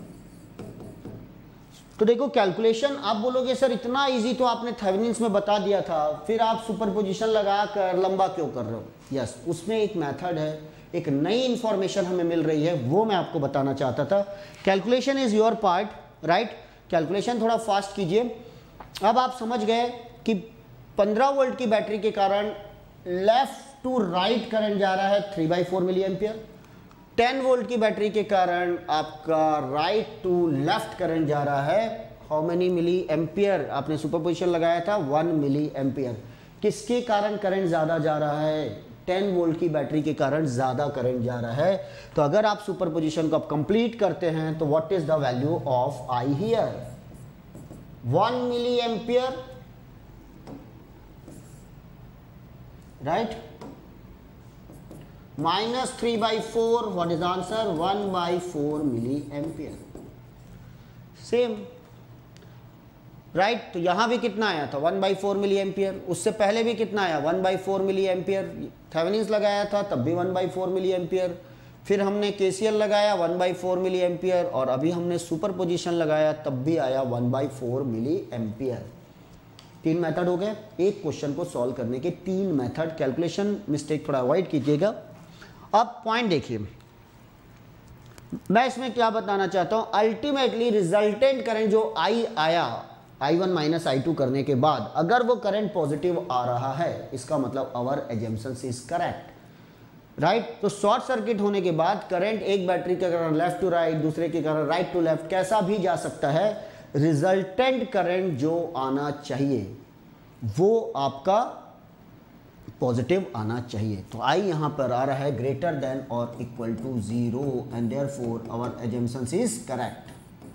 [SPEAKER 1] तो देखो कैलकुलेशन, आप बोलोगे सर इतना इजी तो आपने थेवेनिन्स में बता दिया था, फिर आप सुपरपोजिशन लगा कर लंबा क्यों कर रहे हो? यस, उसमें एक मेथड है, एक नई इंफॉर्मेशन हमें मिल रही है, वो मैं आपको बताना चाहता था। Calculation is your part, right? Calculation थोड़ा फास्ट कीजिए। अब आप समझ गए कि 15 वोल्ट की बैटरी के कारण लेफ्ट टू राइट करंट जा रहा है 3/4 मिली एम्पियर। 10 वोल्ट की बैटरी के कारण आपका राइट टू लेफ्ट करंट जा रहा है हाउ मेनी मिली एम्पियर? आपने सुपरपोजिशन लगाया था 1 मिली एम्पियर। किसके कारण करंट ज़्यादा जा रहा है? 10 वोल्ट की बैटरी के कारण ज़्यादा करंट जा रहा है। तो अगर आप सुपरपोजिशन को आप कंप्लीट करते हैं तो what is the value of I here? 1 milliampere, right? minus 3/4, what is the answer? 1/4 milliampere. Same, right? तो यहां भी कितना आया था? 1/4 मिली एम्पियर। उससे पहले भी कितना आया? 1/4 मिली एम्पियर। थेवेनिन्स लगाया था तब भी 1/4 मिली एम्पियर। फिर हमने KCL लगाया 1/4 मिली एम्पियर, और अभी हमने सुपरपोजिशन लगाया तब भी आया 1/4 मिली एम्पियर। 3 मेथड हो गए एक क्वेश्चन को सॉल्व करने के। 3 मेथड। कैलकुलेशन मिस्टेक थोड़ा अवॉइड कीजिएगा। अब पॉइंट देखिए, मैं इसमें क्या बताना चाहता हूं, अल्टीमेटली रिजल्टेंट करंट जो I आया I1 माइनस I2 करने के बाद, अगर वो करंट पॉजिटिव आ रहा है, इसका मतलब our assumption is correct, right? तो शॉर्ट सर्किट होने के बाद करंट एक बैटरी के कारण लेफ्ट टू राइट, दूसरे के कारण राइट टू लेफ्ट, कैसा भी जा सकता है। रिजल्टेंट करंट जो आना चाहिए वो आपका पॉजिटिव आना चाहिए। तो I यहां पर आ रहा है ग्रेटर देन और equal to 0 and therefore our assumption is correct.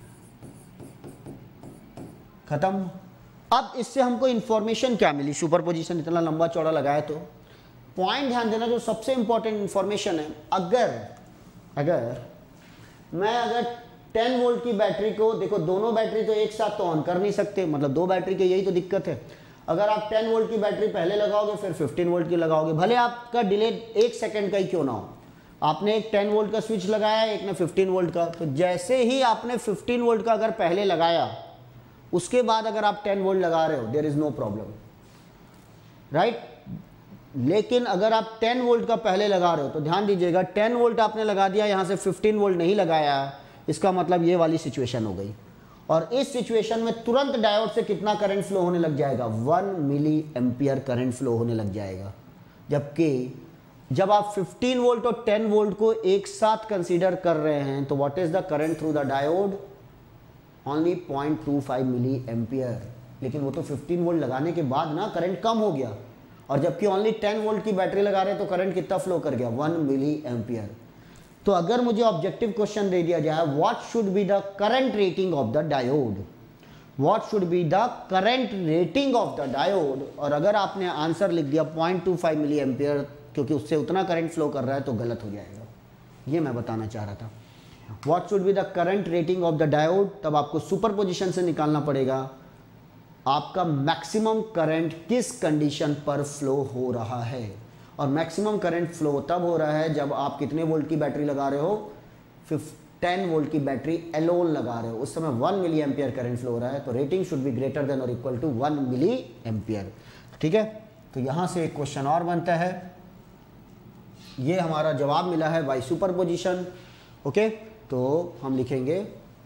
[SPEAKER 1] खत्म। अब इससे हमको इंफॉर्मेशन क्या मिली? सुपरपोजिशन इतना लंबा चौड़ा लगाया तो पॉइंट ध्यान देना, जो सबसे इंपॉर्टेंट इंफॉर्मेशन है, अगर मैं 10 वोल्ट की बैटरी को, देखो दोनों बैटरी तो एक साथ तो ऑन कर नहीं सकते, मतलब 2 बैटरी के, यही तो दिक्कत है। अगर आप 10 वोल्ट की बैटरी पहले लगाओगे फिर 15 वोल्ट की लगाओगे, भले आपका डिले 1 सेकंड का ही क्यों ना हो। आपने एक 10 वोल्ट का स्विच लगाया, एक ने 15 वोल्ट का, तो जैसे ही आपने 15 वोल्ट का अगर पहले लगाया, उसके बाद अगर आप 10 वोल्ट लगा रहे हो, there is no problem, right? लेकिन अगर आप 10 वोल्ट का पहले लगा रहे हो तो ध्यान दीजिएगा, 10 वोल्ट आपने लगा दिया, यहाँ से 15 वोल्ट नहीं लगाया, इसका मतलब ये वाली सिचुएशन हो गई। और इस सिचुएशन में तुरंत डायोड से कितना करंट फ्लो होने लग जाएगा, 1 मिली एम्पियर करंट फ्लो होने लग जाएगा। जबकि जब आप 15 वोल्ट और 10 वोल्ट को एक साथ कंसीडर कर रहे हैं तो what is the current through the diode, only 0.25 milli ampere. लेकिन वो तो 15 वोल्ट लगाने के बाद ना करंट कम हो गया, और जबकि ओनली 10 वोल्ट की बैटरी लगा रहे हैं तो करंट कितना फ्लो कर गया, 1 मिली एम्पियर। तो अगर मुझे ऑब्जेक्टिव क्वेश्चन दे दिया जाए what should be the current rating of the diode, what should be the current rating of the diode, और अगर आपने आंसर लिख दिया 0.25 मिली एम्पियर क्योंकि उससे उतना करंट फ्लो कर रहा है तो गलत हो जाएगा। ये मैं बताना चाह रहा था। What should be the current rating of the diode, तब आपको सुपरपोजिशन से निकालना पड़ेगा आपका मैक्सिमम करंट किस कंडीशन पर फ्लो हो रहा है। और मैक्सिमम करंट फ्लो तब हो रहा है जब आप कितने वोल्ट की बैटरी लगा रहे हो, 10 वोल्ट की बैटरी एलोन लगा रहे हो, उस समय 1 मिली एम्पियर करंट फ्लो हो रहा है। तो rating should be greater than और इक्वल टू 1 मिली एम्पियर। ठीक है, तो यहां से एक क्वेश्चन और बनता है, ये हमारा जवाब मिला है बाय सुपरपोजिशन। ओके, तो हम लिखेंगे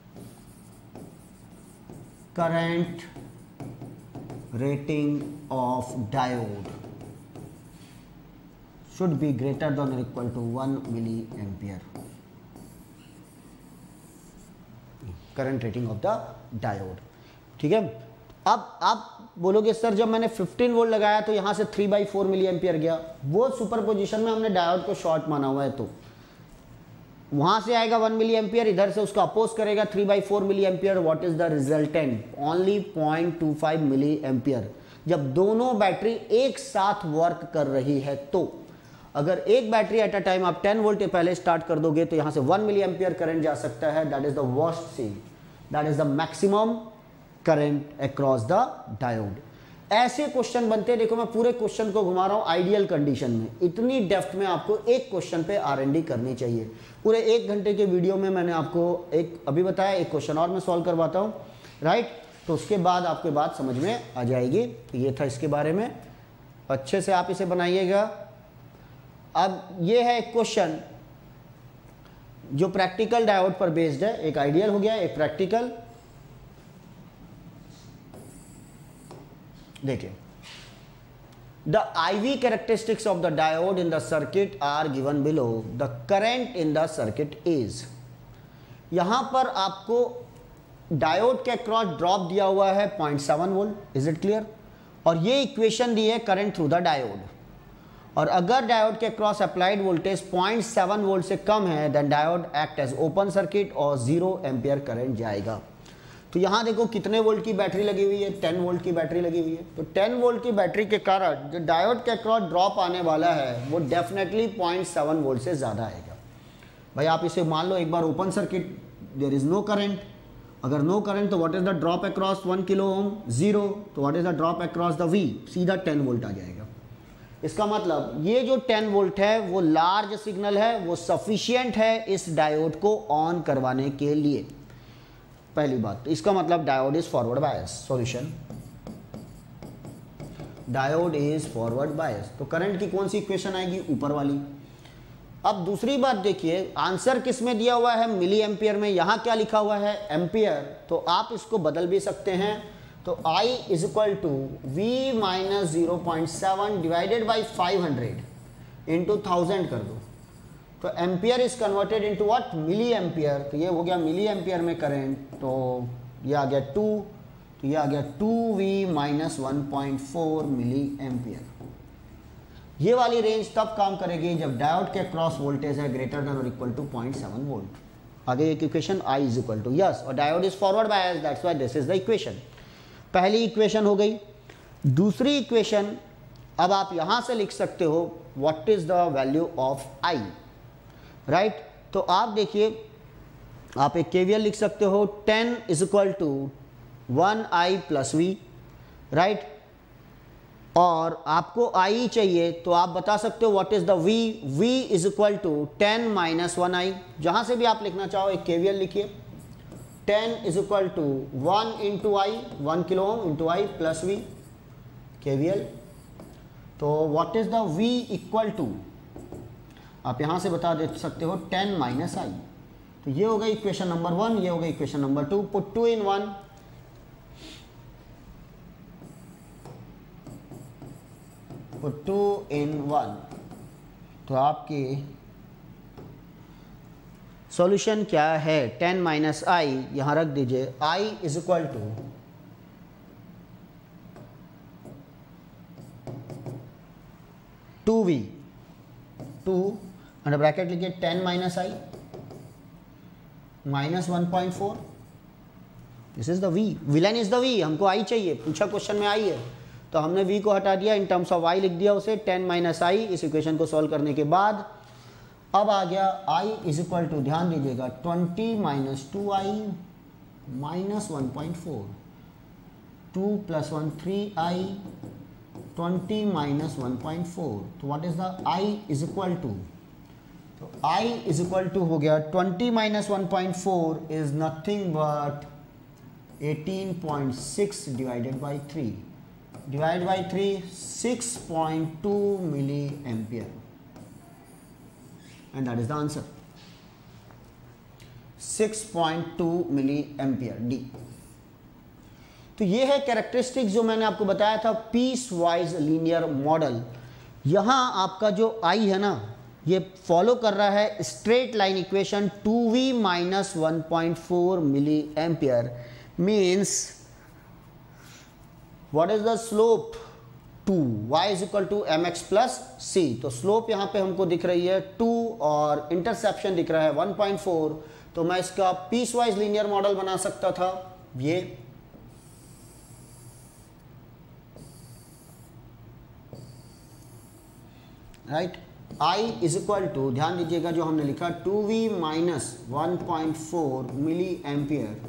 [SPEAKER 1] current rating of diode should be greater than or equal to 1 milliampere, current rating of the diode. ठीक है, अब आप बोलोगे सर जब मैंने 15 वोल्ट लगाया तो यहाँ से 3/4 मिली एम्पियर गया, वो सुपरपोजिशन में हमने डायोड को शॉर्ट माना हुआ है, तो वहाँ से आएगा 1 मिली एम्पियर, इधर से उसका अपोज करेगा 3/4 milliampere. What is the resultant, only 0.25 milli ampere. जब दोनों बैटरी एक साथ वर्क कर रही है, तो अगर एक बैटरी एट अ टाइम आप 10 वोल्ट पहले स्टार्ट कर दोगे तो यहाँ से 1 मिली एम्पियर करंट जा सकता है। That is the worst thing, that is the maximum current across the diode. ऐसे क्वेश्चन बनते हैं, देखो मैं पूरे क्वेश्चन को घुमा रहा हूँ आइडियल कंडीशन में। इतनी डेप्थ में आपको एक क्वेश्चन पे R&D करनी चाहिए। पूरे 1 घंटे के वीडियो में मैंने आपको एक अभी बताया, एक क्वेश्चन और मैं सॉल्व करवाता हूँ, राइट। तो उसके बाद आपके बात समझ में आ जाएगी। तो ये था इसके बारे में, अच्छे से आप इसे बनाइएगा। अब ये है एक क्वेश्चन जो प्रैक्टिकल डायोड पर बेस्ड है, एक आइडियल हो गया, एक प्रैक्टिकल। देखिए, the IV characteristics of the diode in the circuit are given below. The current in the circuit is, यहां पर आपको डायोड के अक्रॉस ड्रॉप दिया हुआ है 0.7 वोल्ट, इज इट क्लियर, और ये इक्वेशन दी है करंट थ्रू द डायोड। और अगर डायोड के अक्रॉस अप्लाइड वोल्टेज 0.7 वोल्ट से कम है then diode act as open circuit और 0 एम्पियर करंट जाएगा। तो यहाँ देखो कितने वोल्ट की बैटरी लगी हुई है, 10 वोल्ट की बैटरी लगी हुई है। तो 10 वोल्ट की बैटरी के कारण जो डायोड के अक्रॉस ड्रॉप आने वाला है वो डेफिनेटली 0.7 वोल्ट से ज़्यादा आएगा। भाई आप इसे मान लो एक बार open circuit, there is no current. अगर नो करंट तो what is the drop across 1 kilo ohm, 0। तो what is the drop across the V, सीधा 10 वोल्ट आ जाएगा। इसका मतलब ये जो 10 वोल्ट है वो लार्ज सिग्नल है, वो सफिशिएंट है इस डायोड को ऑन करवाने के लिए। पहली बात, तो इसका मतलब diode is forward bias. Solution, diode is forward bias. तो करंट की कौन सी इक्वेशन आएगी, ऊपर वाली। अब दूसरी बात देखिए, आंसर किस में दिया हुआ है, मिली एम्पियर में। यहां क्या लिखा हुआ है, एम्पियर। तो आप इसको बदल भी सकते हैं। तो I is equal to V minus 0.7 divided by 500 into 1000 कर दो। तो ampere is converted into what, milli ampere. तो ये हो गया मिली एम्पियर में करंट, तो ये आ गया 2, तो ये आ गया 2V माइनस 1.4 मिली एम्पियर। ये वाली रेंज तब काम करेगी जब डायोड के क्रॉस वोल्टेज है ग्रेटर देन और इक्वल टू 0.7 वोल्ट। आगे एक equation I is equal to, yes, और diode is forward bias, that's why this is the equation. पहली इक्वेशन हो गई। दूसरी इक्वेशन अब आप यहां से लिख सकते हो what is the value of I, right. तो आप देखिए, आप एक KVL लिख सकते हो, 10 is equal to 1I plus V, right. और आपको I चाहिए तो आप बता सकते हो what is the V is equal to 10 minus 1I। जहां से भी आप लिखना चाहो एक KVL लिखिए। 10 is equal to 1 into I, 1 kilo ohm into I plus V, KVL। तो what is the V equal to, आप यहां से बता दे सकते हो 10 माइनस आई। तो ये हो गई इक्वेशन नंबर 1, ये हो गई equation number 2। Put 2 in 1, put 2 in 1, तो आपकी सॉल्यूशन क्या है? 10 माइनस आई यहां रख दीजिए, I is equal to 2V, 2 under bracket लिखिए 10 minus I minus 1.4, this is the V, villain is the V, हमको I चाहिए, पूछा क्वेश्चन में I है, तो हमने V को हटा दिया, इन टर्म्स ऑफ I लिख दिया उसे 10 माइनस आई। इस इक्वेशन को सॉल्व करने के बाद अब आ गया I इज इक्वल टू, ध्यान दीजिएगा 20 minus 2I minus 1.4, 2 plus 1 3I, 20 minus 1.4, तो what is the I is equal to, तो I इज इक्वल टू हो गया 20 minus 1.4 is nothing but 18.6 divided by 3, divide by 3 6.2 milli ampere, and that is the answer, 6.2 milli ampere D. तो ये है characteristics जो मैंने आपको बताया था पीस वाइज लीनियर मॉडल। यहां आपका जो I है ना, ये फॉलो कर रहा है straight line equation 2V minus 1.4 milli ampere, means what is the slope 2, y is equal to mx plus c। तो स्लोप यहाँ पे हमको दिख रही है 2 और इंटरसेप्शन दिख रहा है 1.4, तो मैं इसका पीस वाइज लीनियर मॉडल बना सकता था ये, right. I is equal to, ध्यान दीजिएगा जो हमने लिखा 2V minus 1.4 milli ampere,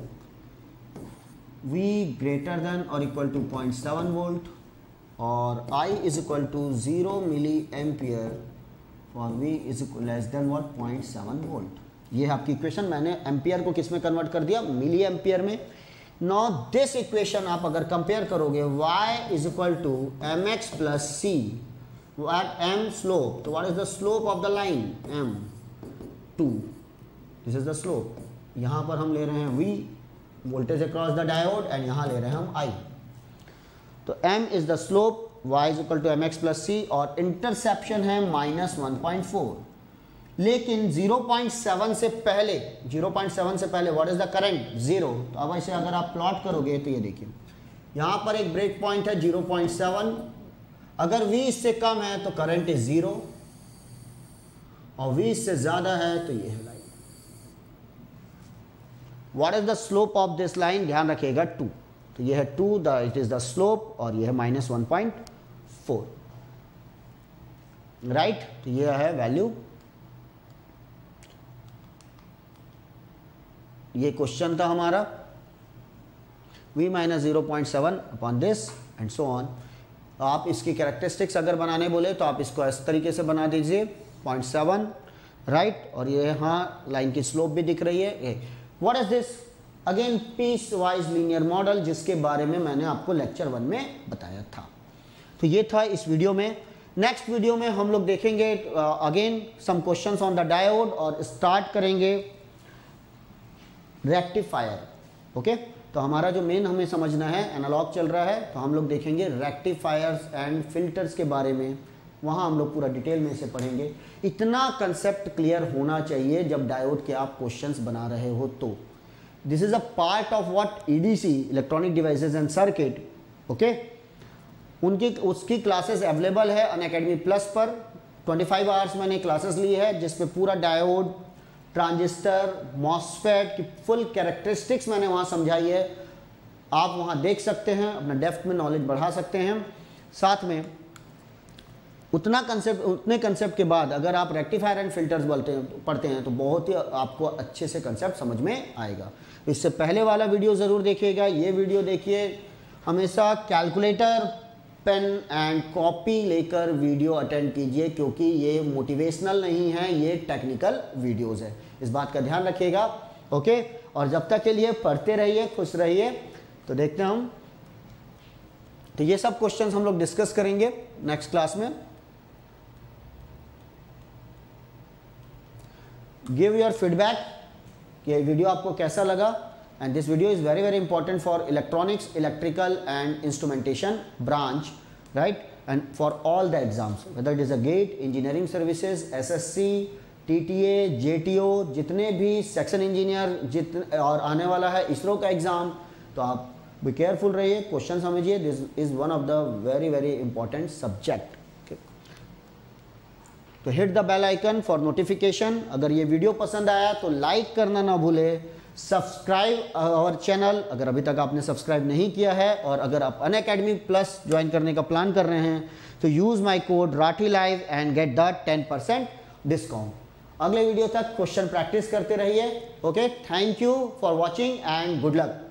[SPEAKER 1] V greater than और इक्वल टू 0.7 वोल्ट, और I is equal to 0 milli ampere for V is equal less than what 0.7 volt. ये आपकी इक्वेशन, मैंने एम्पियर को किस में कन्वर्ट कर दिया? मिली एम्पियर में। नाउ दिस इक्वेशन आप अगर कंपेयर करोगे y is equal to mx plus c at m slope, तो what is the slope of the line? m 2, this is the slope। यहाँ पर हम ले रहे हैं V voltage across the diode, and यहाँ ले रहे हैं हम I, तो m is the slope, y is equal to mx plus c, और इंटरसेप्शन है माइनस 1.4, लेकिन 0.7 से पहले, 0.7 से पहले व्हाट इज द करंट? 0। तो अब ऐसे अगर आप प्लॉट करोगे तो ये देखिए यहाँ पर एक ब्रेक पॉइंट है 0.7, अगर V इससे कम है तो करंट इज 0, और V इससे ज्यादा है तो ये है line. What is the slope of this line? ध्यान रखिएगा 2, तो ये है 2, इट इज द स्लोप, और ये है माइनस 1.4, राइट। तो ये है वैल्यू, ये क्वेश्चन था हमारा, V minus 0.7 upon this and so on. आप इसकी कैरेक्टरिस्टिक्स अगर बनाने बोले तो आप इसको इस तरीके से बना दीजिए 0.7, राइट, और ये यहाँ लाइन की स्लोप भी दिख रही है। What is this? Again piece wise linear model, जिसके बारे में मैंने आपको लेक्चर 1 में बताया था। तो ये था इस वीडियो में। नेक्स्ट वीडियो में हम लोग देखेंगे again some questions on the diode, और स्टार्ट करेंगे रेक्टिफायर। ओके, तो हमारा जो मेन हमें समझना है, एनालॉग चल रहा है, तो हम लोग देखेंगे रेक्टिफायर्स एंड फिल्टर्स के बारे में, वहाँ हम लोग पूरा डिटेल में इसे पढ़ेंगे। इतना कंसेप्ट क्लियर होना चाहिए जब डायोड के आप क्वेश्चंस बना रहे हो तो। This is a part of what EDC, electronic devices and circuit. Okay, उसकी क्लासेस अवेलेबल है अनअकैडमी प्लस पर। 25 आवर्स मैंने क्लासेस ली है, जिसपे पूरा डायोड, ट्रांजिस्टर, मॉसफेट की फुल कैरेक्टरिस्टिक्स मैंने वहाँ समझाई है। आप वहाँ देख सकते हैं, अपना डेप्थ में नॉलेज बढ़ा सकते हैं। साथ में उतने कंसेप्ट के बाद अगर आप रेक्टिफायर एंड फिल्टर्स पढ़ते हैं तो बहुत ही आपको अच्छे से कंसेप्ट समझ में आएगा। इससे पहले वाला वीडियो ज़रूर देखिएगा, ये वीडियो देखिए। हमेशा कैलकुलेटर, पेन एंड कॉपी लेकर वीडियो अटेंड कीजिए, क्योंकि ये मोटिवेशनल नहीं है, ये टेक्निकल वीडियोस है। इस बात का ध्यान रखिएगा। ओके, और जब तक के लिए पढ़ते रहिए, खुश रहिए। तो देखते हैं हम तो ये सब क्वेश्चंस हम लोग डिस्कस करेंगे नेक्स्ट क्लास में। गिव योर फीडबैक कि ये वीडियो आपको कैसा लगा, and this video is very very important for electronics, electrical and instrumentation branch, right, and for all the exams whether it is a GATE, engineering services, SSC, TTA, JTO, जितने भी section engineer जितने, और आने वाला है इसरो का exam, तो आप बी केयरफुल रहिए, क्वेश्चन समझिए। This is one of the very very important subject. तो hit the bell icon for notification. अगर ये वीडियो पसंद आया तो लाइक करना ना भूले, सब्सक्राइब आवर चैनल अगर अभी तक आपने सब्सक्राइब नहीं किया है, और अगर आप अनअकैडमी प्लस ज्वाइन करने का प्लान कर रहे हैं तो use my code Rathi live and get the 10% discount. अगले वीडियो तक क्वेश्चन प्रैक्टिस करते रहिए। Okay, thank you for watching and good luck.